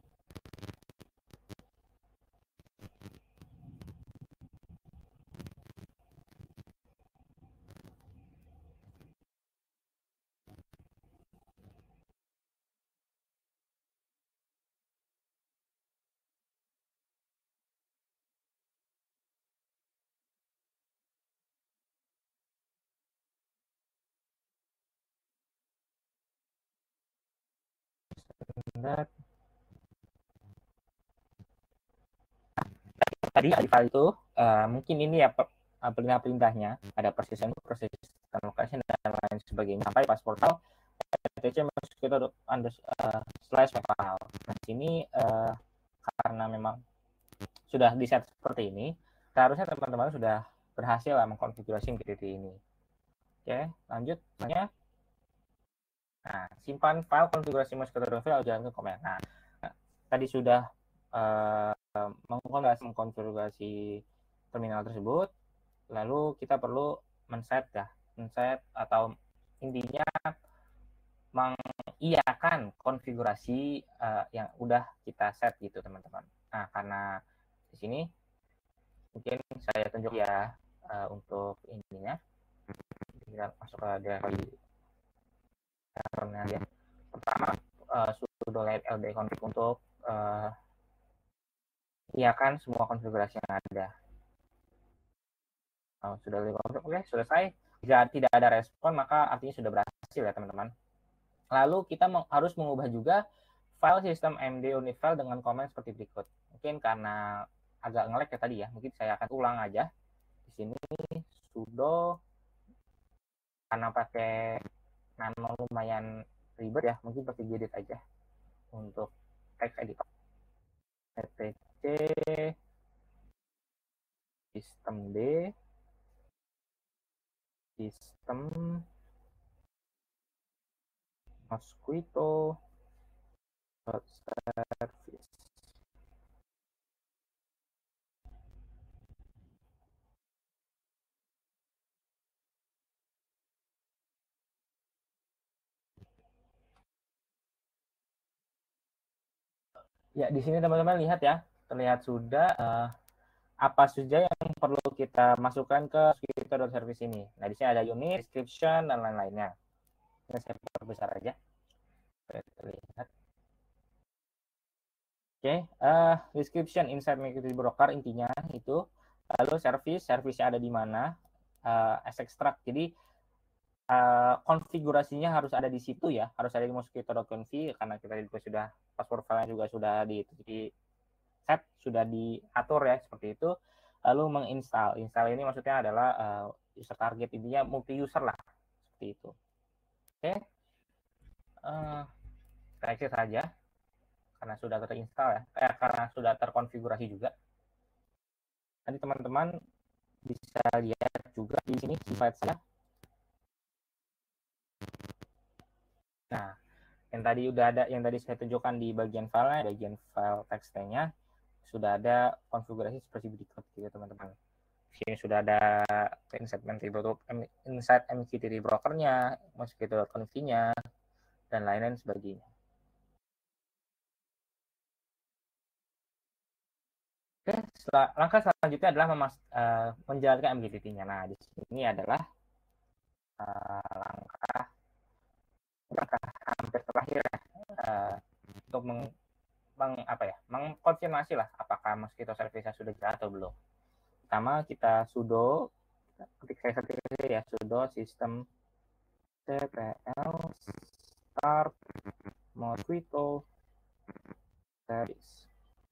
Tadi di file itu mungkin ini ya perintah-perintahnya, ada persistent location dan lain sebagainya, sampai password file etc mosquito slash file. Nah, sini karena memang sudah di set seperti ini, seharusnya teman-teman sudah berhasil mengkonfigurasi MQTT ini. Oke, lanjut. Nah, simpan file konfigurasi mosquito file jalan ke komen. Nah, tadi sudah mengkonfigurasi terminal tersebut, lalu kita perlu men-set atau intinya mengiyakan konfigurasi yang udah kita set gitu teman-teman. Nah, karena di sini mungkin saya tunjuk ya untuk ininya. Kita masuk ke dari ya. Pertama sudo ld config untuk iakan semua konfigurasi yang ada. Sudah config, oke, selesai. Jika tidak ada respon maka artinya sudah berhasil ya teman-teman. Lalu kita harus mengubah juga file sistem md unit file dengan komen seperti berikut. Mungkin karena agak nge-lag ya tadi ya, mungkin saya akan ulang aja. Di sini sudo, karena pakai nano lumayan ribet ya, mungkin pakai gedit aja untuk text editor. etc sistem d sistem mosquito service. Ya, di sini teman-teman lihat ya, terlihat sudah apa saja yang perlu kita masukkan ke mosquito.service ini. Nah, di sini ada unit, description, dan lain-lainnya. Ini saya perbesar aja. Terlihat. Oke, description inside mosquito broker intinya itu. Lalu service-nya ada di mana? As extract. Jadi konfigurasinya harus ada di situ ya, harus ada di mosquito.conf karena kita juga sudah password file juga sudah di set, sudah diatur ya seperti itu. Lalu menginstal. Install ini maksudnya adalah user target, intinya multi user lah seperti itu. Oke, kita exit saja karena sudah terinstall ya, karena sudah terkonfigurasi juga. Nanti teman-teman bisa lihat juga di sini slide saya. Nah, yang tadi udah ada, yang tadi saya tunjukkan di bagian file, bagian file text-nya sudah ada konfigurasi seperti berikut gitu teman-teman. Di sini sudah ada inside MQTT brokernya, mosquito.conf-nya, dan lain-lain sebagainya. Oke, langkah selanjutnya adalah menjalankan MQTT-nya. Nah, di sini adalah langkah hampir terakhir untuk mengkonfirmasi lah apakah mosquito service-nya sudah jalan atau belum. Pertama kita sudo, ketik saya sendiri ya, sudo sistem cpl start mosquito service.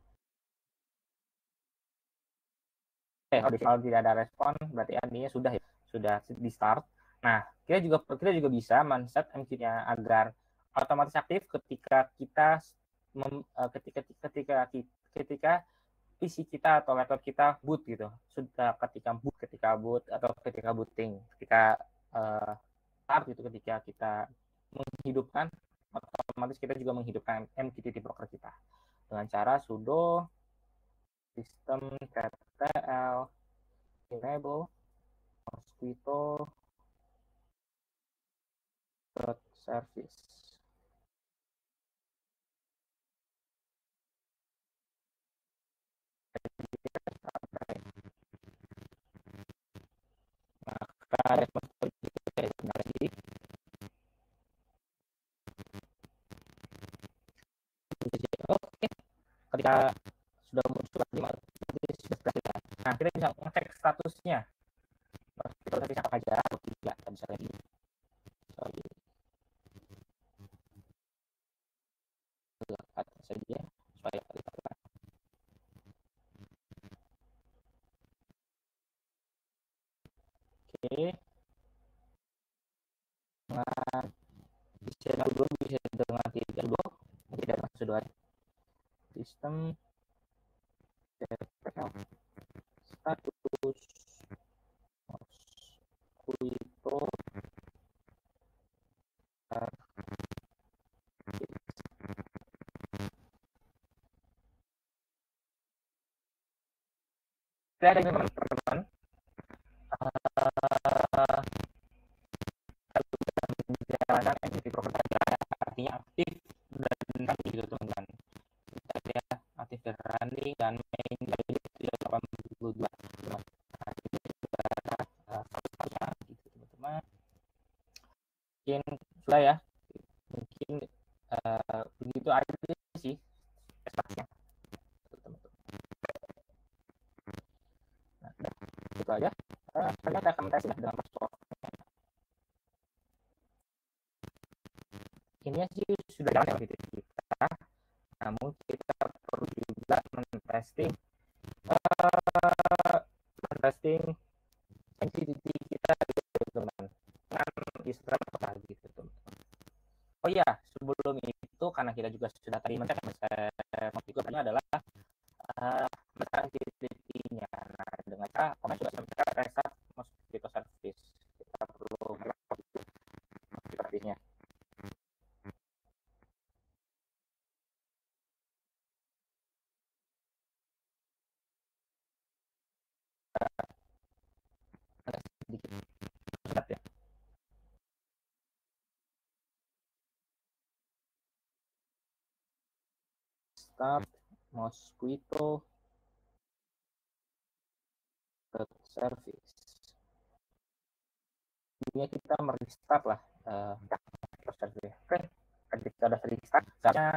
Kalau tidak ada respon berarti artinya sudah ya, sudah di start. Nah, kita juga bisa men-set MQ-nya agar otomatis aktif ketika kita ketika PC kita atau laptop kita boot gitu. Sudah ketika boot atau ketika booting, ketika start gitu, ketika kita menghidupkan, otomatis kita juga menghidupkan MQTT broker kita dengan cara sudo sistem ctl enable mosquito service. Maka respons itu oke, ketika sudah muncul sudah berhasil. Nah, kita bisa ngecek statusnya. Kita bisa apa aja atau tidak, kita bisa lagi. Sorry. Lihat saja supaya terlihat. Oke. Nah, bisa dulu bisa dengan tidak dulu, tidak masuk dua sistem status mosquito Tidak ada teman-teman menjalankan activity program artinya aktif dan gitu teman-teman. Kita aktif dan running dan main dari 82 gitu teman-teman. Mungkin sudah ya, mungkin begitu aja sih prestasinya teman-teman. Nah, itu aja. Sekarang kita akan tes dengan password. Ini sih sudah jalan ya kita. Namun kita perlu juga men-testing entity kita gitu teman-teman. Kan Instagram apa gitu teman-teman. Oh iya, sebelum itu karena kita juga sudah tadi mencek konfigurasinya adalah entity-nya. Nah, dengan cara kami juga mencek restart mosquito service. Kita perlu konfigurasinya. Sedikit berat ya. Start mosquito service. Ini kita merestart lah service. Oke, ketika ada restart, seharusnya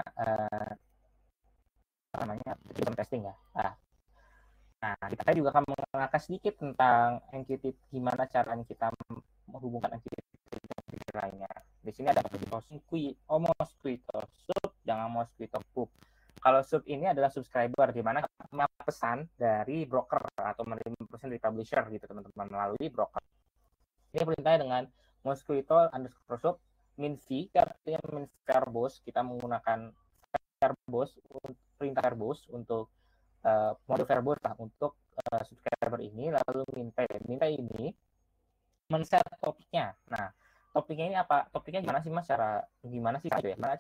namanya sistem testing ya. Nah, kita juga akan mengenalkan sedikit tentang MQTT, gimana caranya kita menghubungkan MQTT lainnya. Di sini ada mosquito sub, jangan mosquito pub. Kalau sub ini adalah subscriber, di mana pesan dari broker atau menerima pesan dari publisher gitu teman-teman melalui broker. Ini perintahnya dengan mosquito underscore sub min v, artinya min verbose. Kita menggunakan verbose, perintah verbose untuk mode verbose lah untuk subscriber ini, lalu minta ini men-set topiknya. Nah, topiknya ini apa? Topiknya gimana sih Mas? Gimana sih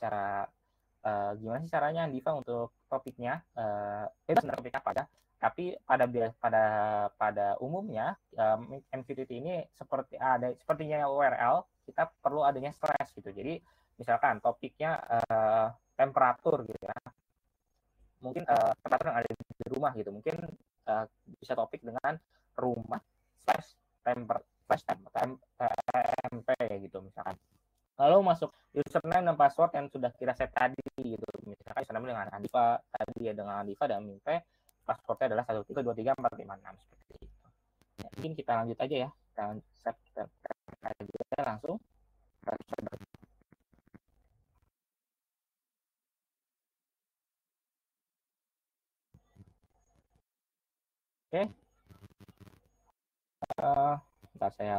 caranya Andiva untuk topiknya? Itu sebenarnya topik apa aja? Tapi pada umumnya MQTT ini sepertinya URL, kita perlu adanya slash gitu. Jadi misalkan topiknya temperatur gitu ya. Mungkin temperatur yang ada di rumah gitu. Mungkin bisa topik dengan rumah slash temp gitu misalkan. Lalu masuk username dan password yang sudah kita set tadi gitu. Misalkan username dengan Andiva tadi ya, dengan Andiva dan Mimpe, passwordnya adalah 1323456 seperti itu. Ya, mungkin kita lanjut aja ya. Kita aja langsung. Oke. Bentar saya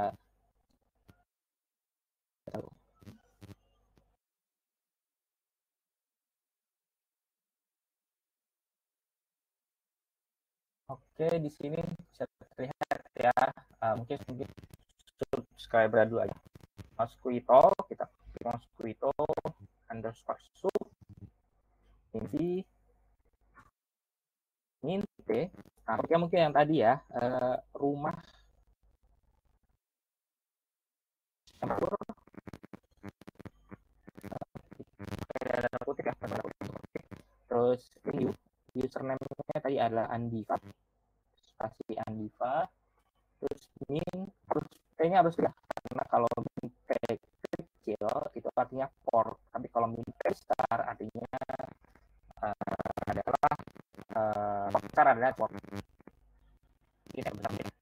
Oke, di sini bisa terlihat ya, mungkin subscriber dulu aja. Mosquito, kita mosquito underscore sub ini minte. Nah, mungkin yang tadi ya, rumah temperatur putih ya, terus ini username-nya tadi adalah Andiva, spasi Andiva, terus min T-nya harus ya, karena kalau min T kecil itu artinya for, tapi kalau min T besar artinya adalah besar adalah for. Ini benar ya.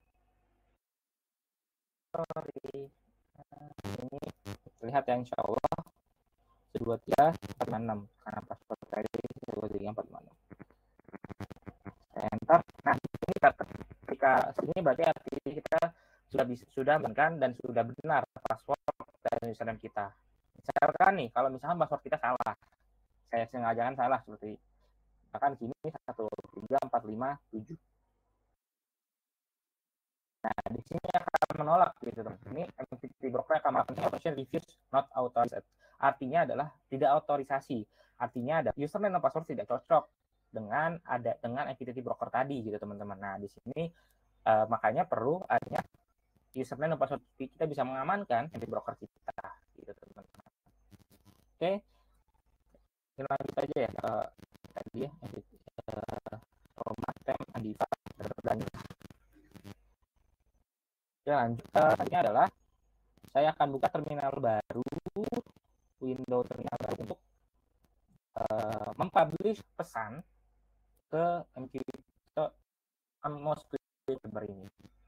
Sorry. Ini lihat ya, insya Allah 12346 karena password tadi 12346. Enter. Nah, ini ketika ini berarti kita sudah menentukan dan sudah benar password dan username kita. Misalkan nih, kalau misalkan password kita salah, saya sengajakan salah seperti misalkan sini 13457. Nah, di sini akan menolak gitu teman. Ini MQTT broker akan melakukan option refuse not authorized. Artinya adalah tidak otorisasi. Artinya ada username dan password tidak cocok. dengan entity broker tadi gitu teman-teman. Nah di sini makanya perlu adanya username dan password kita bisa mengamankan entity broker kita gitu teman-teman. Oke, kita lanjut aja ya tadi ya Roma, Tem, Andiva dan ya lanjut. Ini adalah saya akan buka terminal baru, window terminal baru untuk mempublish pesan ke Mosquito ini.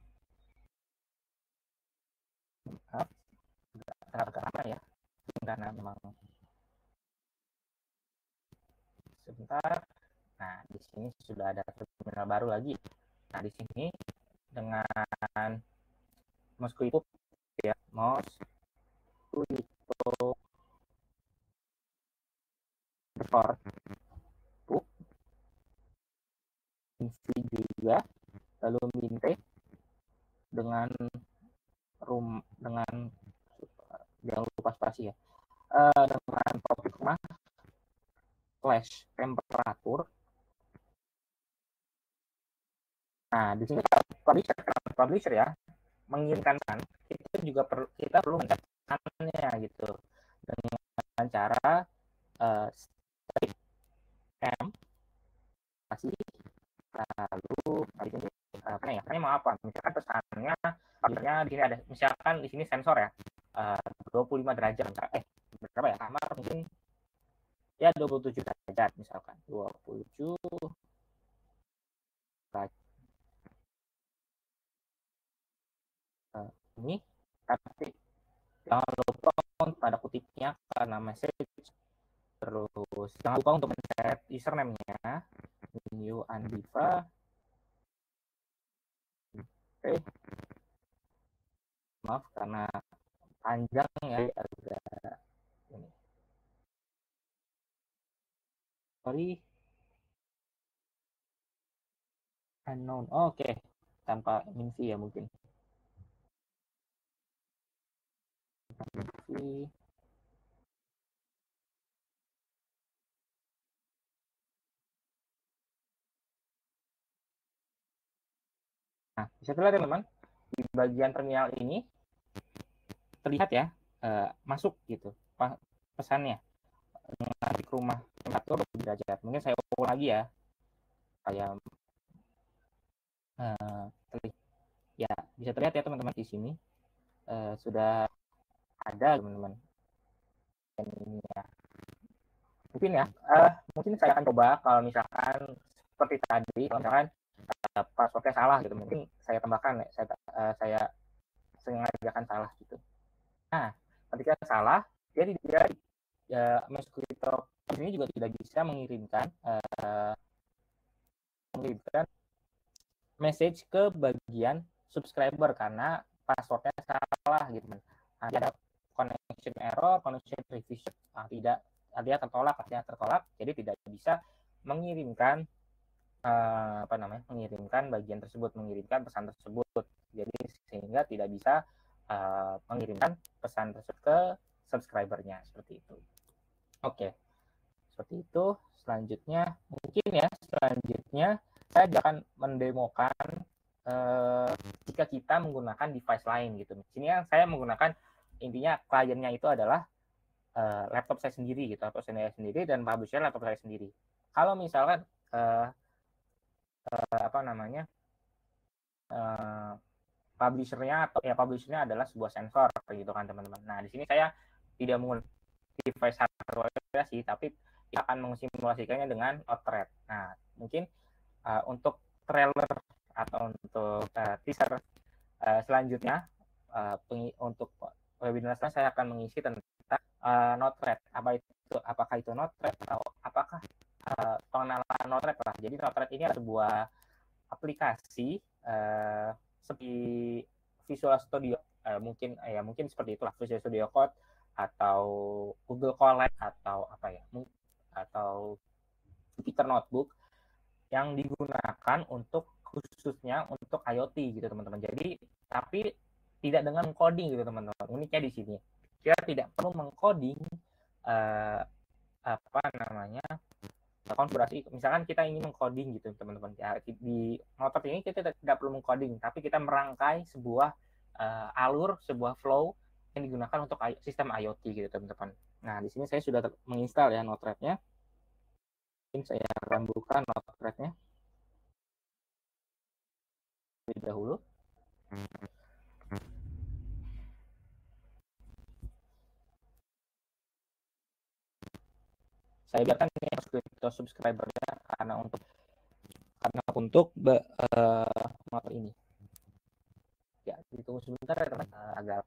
Agak lama ya, karena memang sebentar. Nah, di sini sudah ada terminal baru lagi. Nah, di sini dengan Mosquito ya, Mosquito report juga, lalu Minte dengan jangan lupa spasi ya, dengan topik rumah slash temperatur. Nah di sini publisher ya mengirimkan kita juga kita perlu mencatatkannya gitu dengan cara M masih lalu apa ya, mau apa, misalkan pesannya di sini ada, misalkan di sini sensor ya 25 derajat berapa ya, kamar mungkin ya 27 derajat misalkan 27 derajat ini, tapi jangan lupa pada kutipnya karena message, terus jangan lupa untuk men-set username-nya new Andiva. Oke. Maaf karena panjang ya, agak ini. Sorry. Unknown. Oke. Tanpa Minvi ya mungkin. Minvi. Nah, bisa terlihat teman-teman di bagian terminal ini terlihat ya masuk gitu pesannya di rumah temperatur derajat. Mungkin saya ulang lagi ya, kayak ya bisa terlihat ya teman-teman di sini sudah ada teman-teman. Ini ya mungkin ya mungkin saya akan coba kalau misalkan seperti tadi, kalau misalkan passwordnya salah gitu, mungkin saya tambahkan saya sengajakan salah gitu. Nah ketika salah jadi Mosquito ini juga tidak bisa mengirimkan message ke bagian subscriber karena passwordnya salah gitu. Ada connection error, connection revision, tidak dia tertolak, jadi tidak bisa mengirimkan mengirimkan bagian tersebut, mengirimkan pesan tersebut. Jadi sehingga tidak bisa mengirimkan pesan tersebut ke subscribernya seperti itu. Oke, seperti itu. Selanjutnya saya akan mendemokan jika kita menggunakan device lain gitu. Di sini saya menggunakan, intinya kliennya itu adalah laptop saya sendiri gitu, laptop saya sendiri dan publisher laptop saya sendiri. Kalau misalkan publishernya adalah sebuah sensor gitu kan teman-teman. Nah di sini saya tidak menggunakan device hardware sih, tapi kita akan mensimulasikannya dengan Node-RED. Nah mungkin untuk trailer atau untuk teaser selanjutnya untuk webinar saya akan mengisi tentang Node-RED. Apakah itu Node-RED atau apakah pengenalan Node-RED lah. Jadi Node-RED ini adalah sebuah aplikasi seperti Visual Studio, mungkin seperti itulah, Visual Studio Code atau Google Colab atau atau Jupyter Notebook yang digunakan khususnya untuk IoT gitu teman-teman. Jadi tapi tidak dengan coding gitu teman-teman. Uniknya di sini kita tidak perlu mengcoding konfigurasi, misalkan kita ingin mengcoding gitu teman-teman ya, di Notepad ini kita tidak perlu mengcoding, tapi kita merangkai sebuah alur, sebuah flow yang digunakan untuk sistem IoT gitu teman-teman. Nah di sini saya sudah menginstal ya Notepad-nya. Mungkin saya akan buka Notepad-nya terlebih dahulu. Saya biarkan ini subscribernya karena untuk motor ini. Ya, ditunggu sebentar ya teman, agak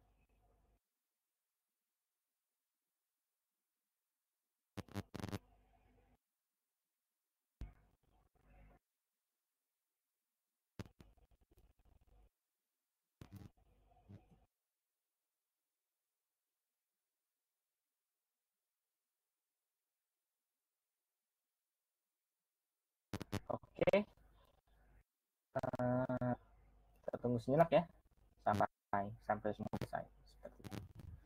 oke. Kita tunggu sejenak ya sampai semua selesai seperti itu.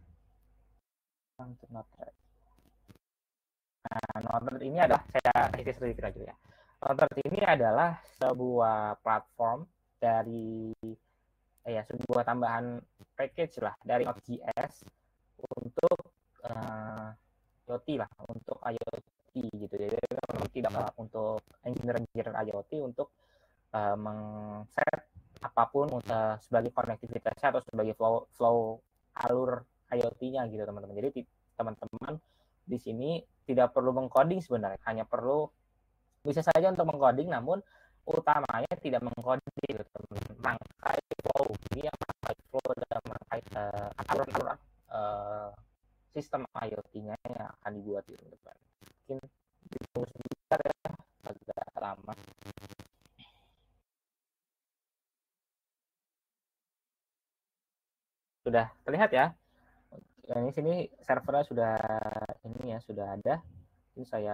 Notepad. Nah, Notepad ini adalah, saya kasih sedikit aja ya. Notepad ini adalah sebuah platform dari sebuah tambahan package lah dari Node.js untuk IoT lah, untuk IoT gitu. Jadi tidak untuk engineer IoT untuk meng-set apapun sebagai konektivitasnya atau sebagai flow alur IoT-nya gitu teman-teman. Jadi teman-teman di sini tidak perlu mengcoding sebenarnya, hanya perlu bisa saja untuk mengcoding, namun utamanya tidak mengcoding gitu teman-teman. Merangkai flow, ini yang merangkai flow dan merangkai alur sistem IoT-nya yang akan dibuat di depan. Mungkin ditunggu sebentar ya, agak lama. Sudah terlihat ya. Dan di sini servernya sudah ini ya, sudah ada. Ini saya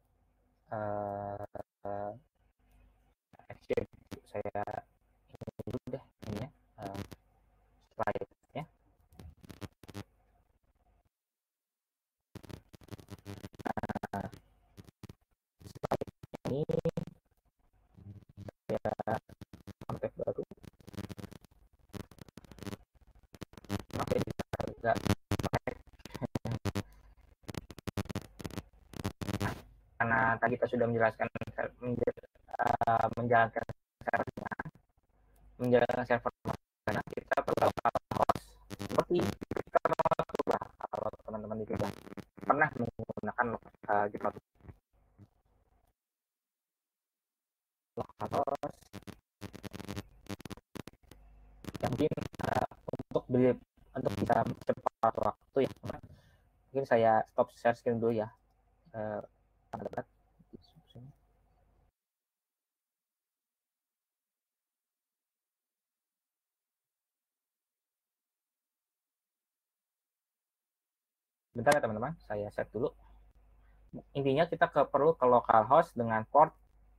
saya ini dulu deh ini ya, slide-nya. Nah, slide ini saya kontak baru. Maaf ya, agak karena tadi kita sudah menjelaskan menjalankan server, karena kita perlu host seperti lah kalau teman-teman di kita pernah menggunakan GitHub localhost yang mungkin untuk bisa cepat waktu ya. Mungkin saya stop share screen dulu ya. Bentar ya teman-teman, saya set dulu. Intinya kita perlu ke localhost dengan port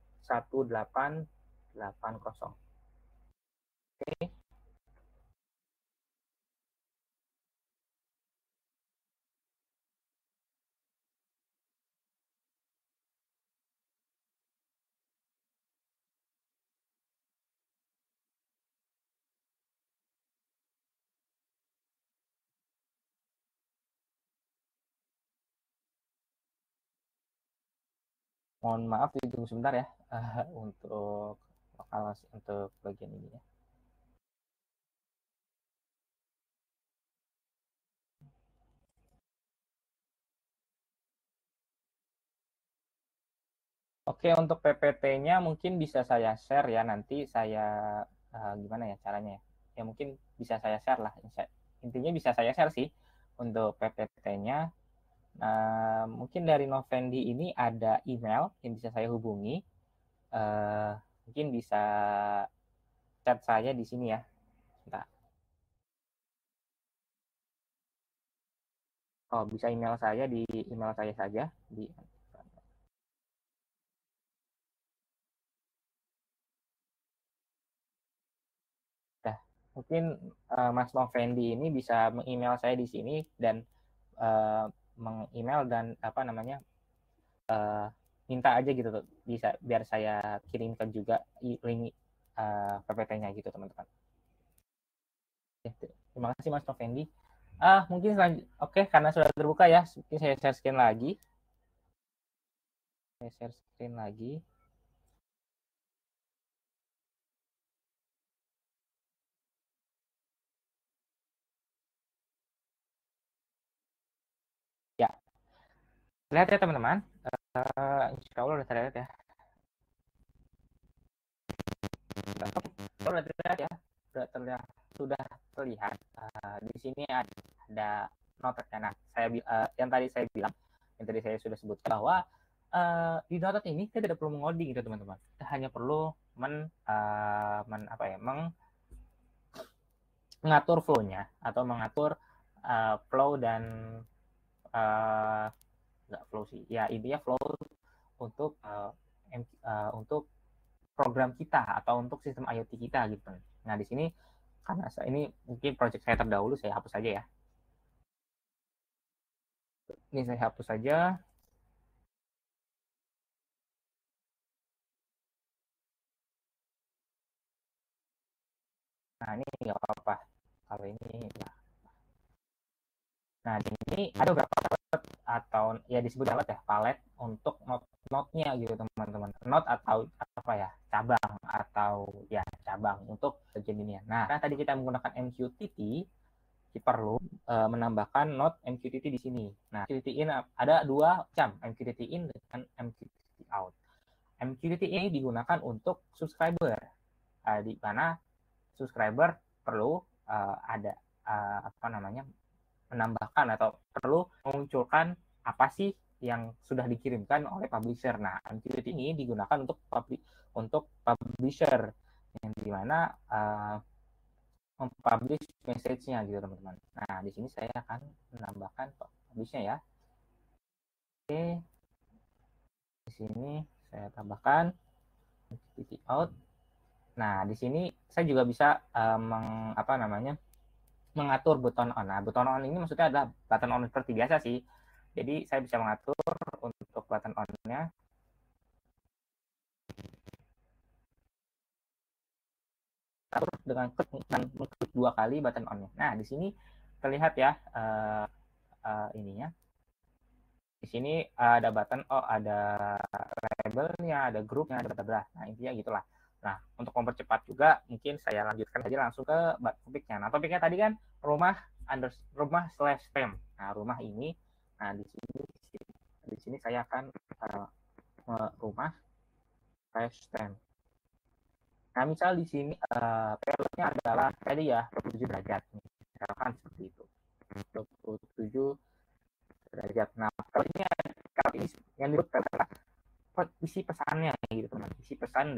1880. Oke. Mohon maaf ditunggu sebentar ya untuk localhost untuk bagian ini ya. Oke, untuk PPT-nya mungkin bisa saya share ya, nanti saya gimana ya caranya ya. Ya mungkin bisa saya share lah. Intinya bisa saya share sih untuk PPT-nya. Mungkin dari Novendi ini ada email yang bisa saya hubungi. Mungkin bisa chat saya di sini ya. Bentar. Oh, bisa email saya di email saya saja di mungkin Mas Novendi ini bisa meng-email saya di sini dan meng-email dan apa namanya minta aja gitu tuh, bisa biar saya kirimkan juga link PPT-nya gitu teman-teman. Terima kasih Mas Novendi. Mungkin oke, karena sudah terbuka ya, mungkin saya share screen lagi. Saya share screen lagi. Ya, lihat ya teman-teman. Insya Allah udah terlihat ya. Sudah terlihat ya. Sudah terlihat. Di sini ada note. Nah, yang tadi saya bilang, yang tadi saya sudah sebutkan bahwa di note ini kita tidak perlu mengoding gitu teman-teman. Kita hanya perlu mengatur flow-nya atau mengatur flow dan nggak flow sih, ya intinya flow untuk untuk program kita atau untuk sistem IoT kita gitu. Nah di sini karena ini mungkin project saya terdahulu, saya hapus saja ya. Ini saya hapus saja. Nah ini nggak apa-apa kalau ini ya. Nah ini ada beberapa atau ya disebut alat ya, palet untuk node-nya gitu teman-teman. Node atau apa ya, cabang atau ya cabang untuk bagian ini ya. Nah karena tadi kita menggunakan MQTT, kita perlu menambahkan node MQTT di sini. Nah MQTT in ada dua macam, MQTT in dan MQTT out. MQTT ini digunakan untuk subscriber, di mana subscriber perlu ada apa namanya, menambahkan atau perlu memunculkan apa sih yang sudah dikirimkan oleh publisher. Nah, MQTT ini digunakan untuk publisher yang dimana mempublish message-nya gitu teman-teman. Nah, di sini saya akan menambahkan publish-nya ya. Oke, di sini saya tambahkan MQTT out. Nah, di sini saya juga bisa mengatur button on. Nah, button on ini maksudnya adalah button on seperti biasa sih. Jadi saya bisa mengatur untuk button on-nya dengan klik dua kali button on-nya. Nah, di sini terlihat ya ininya. Di sini ada button, ada labelnya, ada grupnya, ada bla. Nah, intinya gitulah. Nah, untuk mempercepat juga, mungkin saya lanjutkan saja langsung ke topiknya. Nah, topiknya tadi kan rumah/spam. Nah, rumah ini, nah di sini saya akan rumah/spam. Nah, misal di sini periodenya adalah tadi ya 27 derajat. Misalkan seperti itu. 27 derajat. Nah, kalau ini yang disebut adalah isi pesannya gitu teman, isi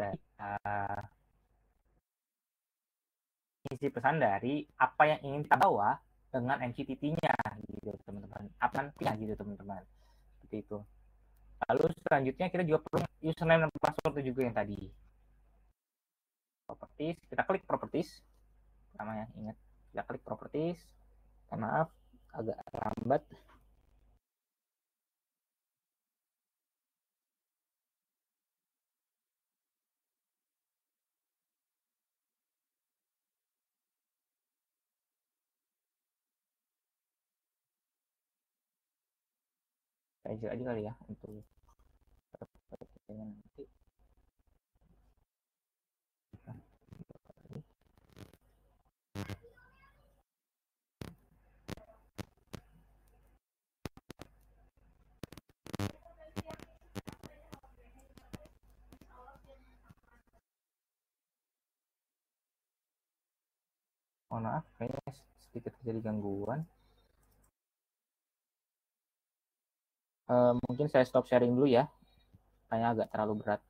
pesan dari apa yang ingin kita bawa dengan MQTT-nya gitu teman-teman, apa nantinya gitu teman-teman, seperti itu. Lalu selanjutnya kita juga perlu username dan password juga yang tadi. Properties, kita klik properties namanya, ingat kita klik properties. Maaf agak lambat. Saya aja kali ya untuk nanti. Mohon maaf, kayaknya sedikit terjadi gangguan. Mungkin saya stop sharing dulu ya, kayaknya agak terlalu berat.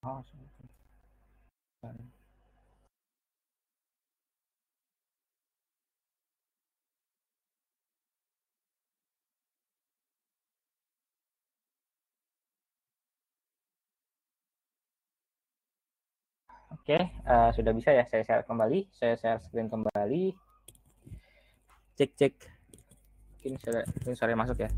Oh, oke, sudah bisa ya saya share kembali. Saya share screen kembali. Cek cek. Mungkin suara masuk ya.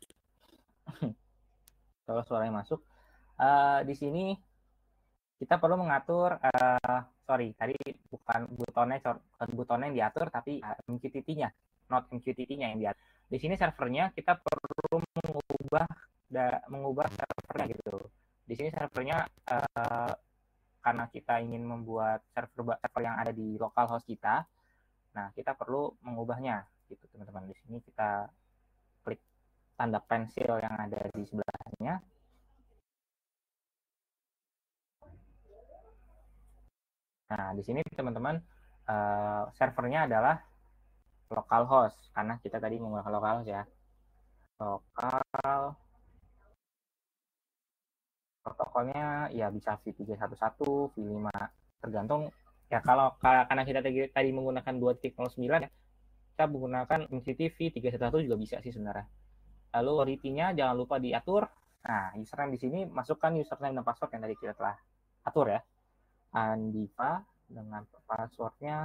Kalau suaranya masuk, di sini kita perlu mengatur. Sorry, tadi bukan butonnya yang diatur, tapi MQTT-nya, not MQTT-nya yang diatur. Di sini servernya kita perlu mengubah servernya gitu. Di sini servernya karena kita ingin membuat server yang ada di localhost kita, nah kita perlu mengubahnya gitu teman-teman. Di sini kita klik tanda pensil yang ada di sebelahnya. Nah, di sini teman-teman servernya adalah localhost karena kita tadi menggunakan localhost ya. Lokal protokolnya ya bisa V311, V5 tergantung ya. Kalau karena kita tadi menggunakan 2.09 ya, kita menggunakan MCT V311 juga bisa sih sebenarnya. Lalu authority-nya jangan lupa diatur. Nah, username di sini masukkan username dan password yang tadi kita telah atur ya. Andiva dengan passwordnya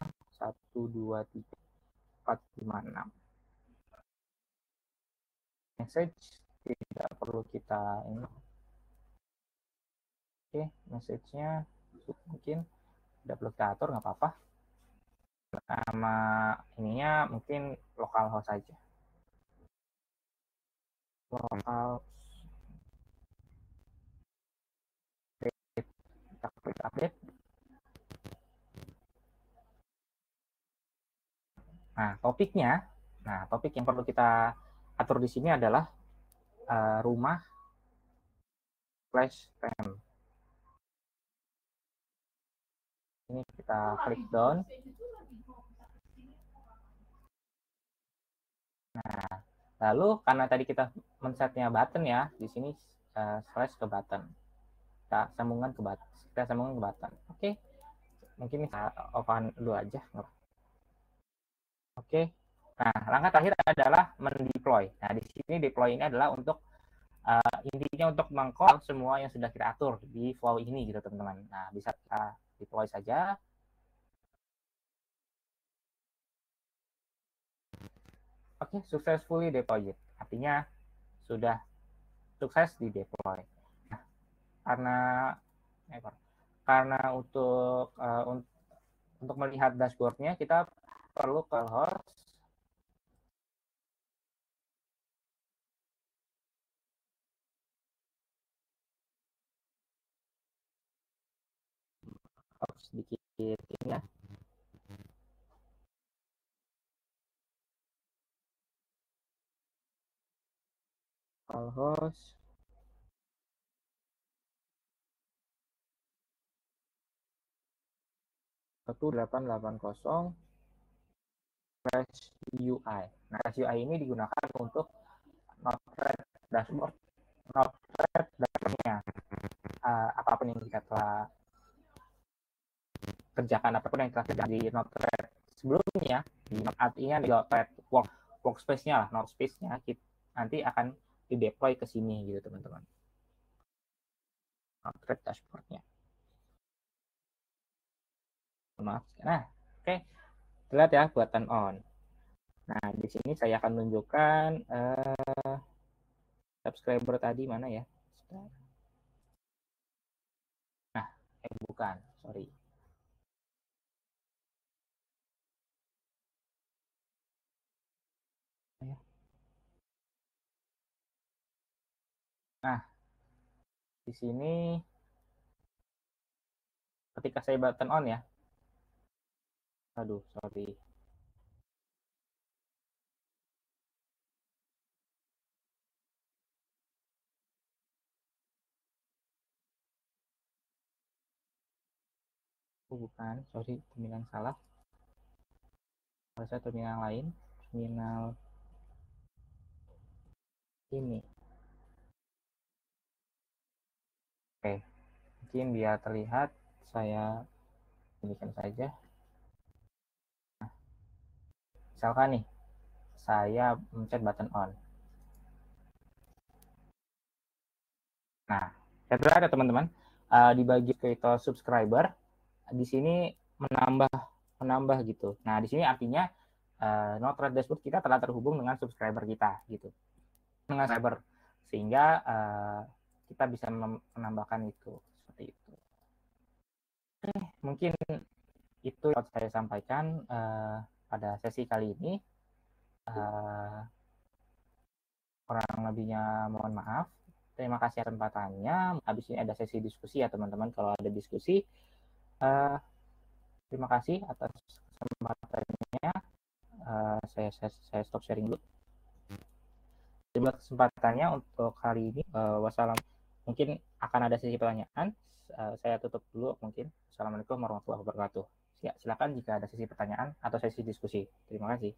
123456. Message tidak perlu kita ini. Oke, message-nya mungkin tidak perlu kita atur, nggak apa-apa. Nama ininya mungkin localhost saja. Lokal kita klik update. Nah, topik yang perlu kita atur di sini adalah rumah flash time. Ini kita klik down. Nah, lalu karena tadi kita men-setnya button ya, di sini slash ke button. Kita sambungkan ke button. Oke. Mungkin kita open dulu aja. Oke. Nah, langkah terakhir adalah mendeploy. Nah, di sini deploy ini adalah untuk intinya untuk mengcall semua yang sudah kita atur di flow ini gitu teman-teman. Nah, bisa kita deploy saja. Oke, successfully deployed. Artinya sudah sukses di deploy. Nah, karena untuk melihat dashboardnya kita perlu ke host. Sedikit ini ya. Host 1880 UI. Nah, UI ini digunakan untuk Node-RED dashboard, Node-RED dashboardnya. Apapun yang kita telah kerjakan, apapun yang telah terjadi di Node-RED sebelumnya, di artinya di Node-RED workspace-nya lah, Node space-nya nanti akan di deploy ke sini gitu teman-teman. Node-RED dashboard-nya. Maaf. Nah, oke. Lihat ya buat turn on. Nah, di sini saya akan menunjukkan subscriber tadi mana ya. Nah, bukan, sorry. Nah, di sini ketika saya button on ya. Aduh, sorry. Bukan, sorry, terminal salah. Harusnya terminal lain, terminal ini. Oke, Mungkin biar terlihat, saya berikan saja. Misalkan nih, saya mencet button on. Nah, saya terlihat ya teman-teman, di bagian creator subscriber, di sini menambah gitu. Nah, di sini artinya Node-RED dashboard kita telah terhubung dengan subscriber kita gitu. Dengan subscriber, sehingga kita bisa menambahkan itu seperti itu. Oke, mungkin itu yang saya sampaikan pada sesi kali ini. Kurang lebihnya mohon maaf. Terima kasih atas kesempatannya. Habis ini ada sesi diskusi ya teman-teman. Kalau ada diskusi, terima kasih atas kesempatannya. Saya stop sharing dulu. Terima kasih kesempatannya untuk hari ini. Wassalam. Mungkin akan ada sesi pertanyaan. Saya tutup dulu mungkin. Assalamualaikum warahmatullahi wabarakatuh. Ya, silakan jika ada sesi pertanyaan atau sesi diskusi. Terima kasih.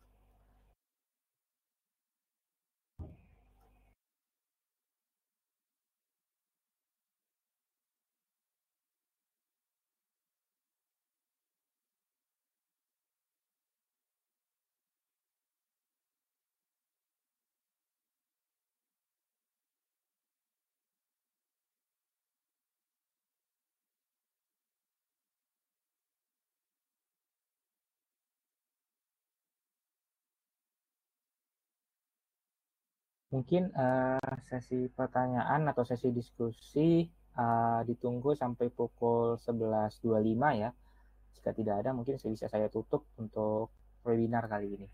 Mungkin sesi pertanyaan atau sesi diskusi ditunggu sampai pukul 11.25 ya. Jika tidak ada, mungkin bisa saya tutup untuk webinar kali ini.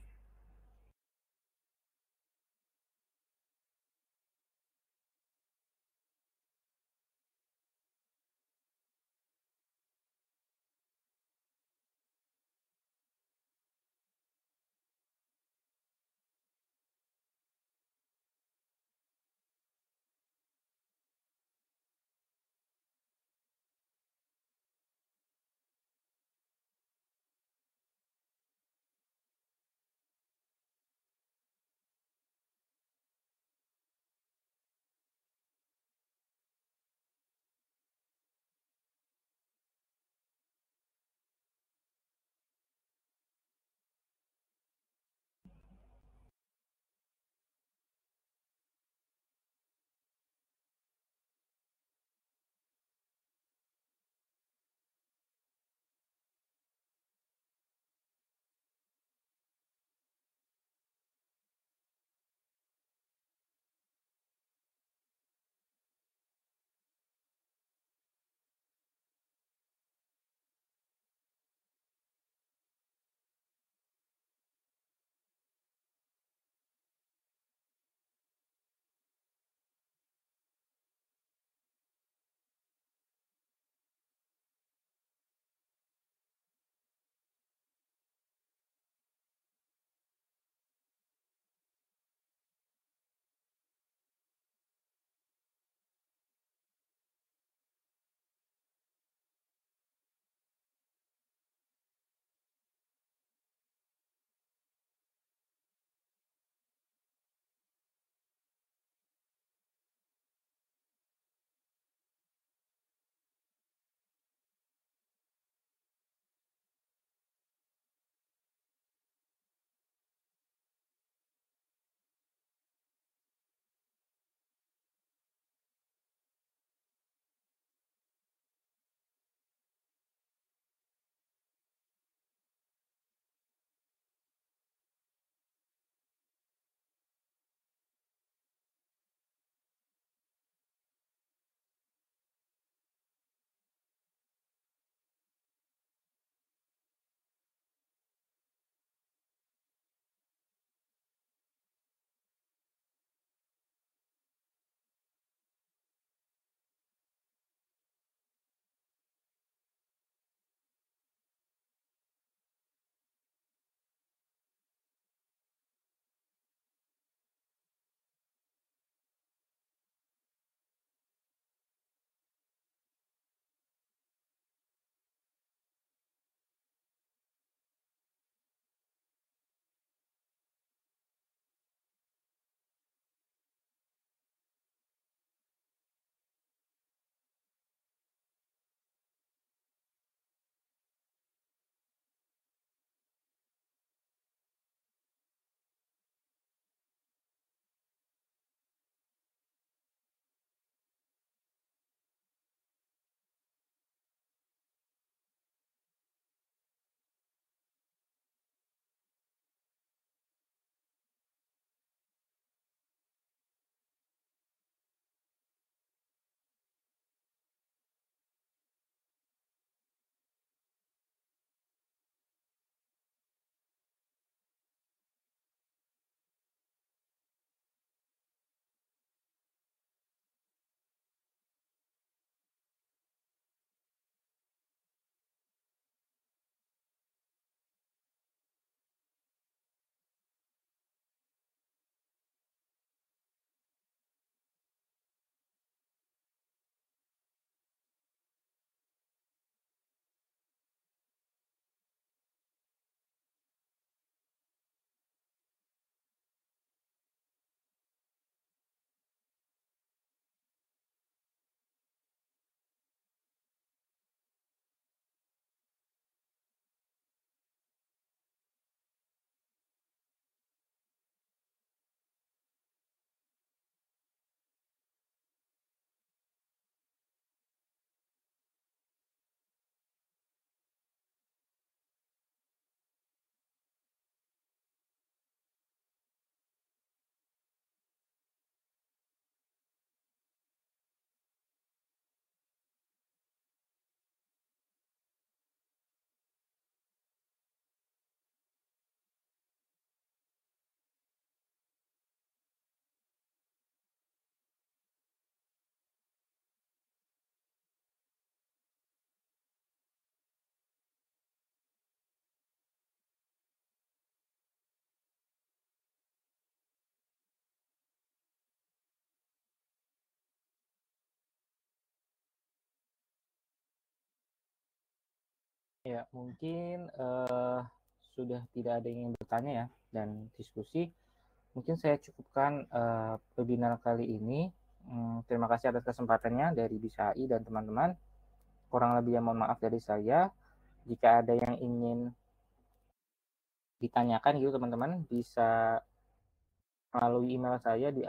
Ya, mungkin sudah tidak ada yang ingin bertanya ya dan diskusi. Mungkin saya cukupkan webinar kali ini. Terima kasih atas kesempatannya dari Bisai dan teman-teman. Kurang lebih ya mohon maaf dari saya. Jika ada yang ingin ditanyakan gitu teman-teman, bisa melalui email saya di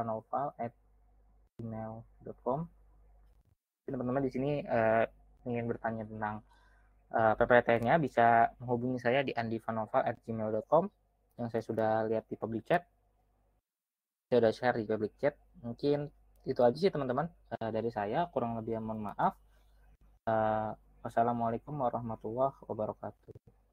andivanoval@gmail.com. Teman-teman di sini ingin bertanya tentang PPT-nya, bisa menghubungi saya di andivanoval@gmail.com yang saya sudah lihat di public chat. Saya sudah share di public chat. Mungkin itu aja sih teman-teman dari saya. Kurang lebih mohon maaf. Wassalamualaikum warahmatullahi wabarakatuh.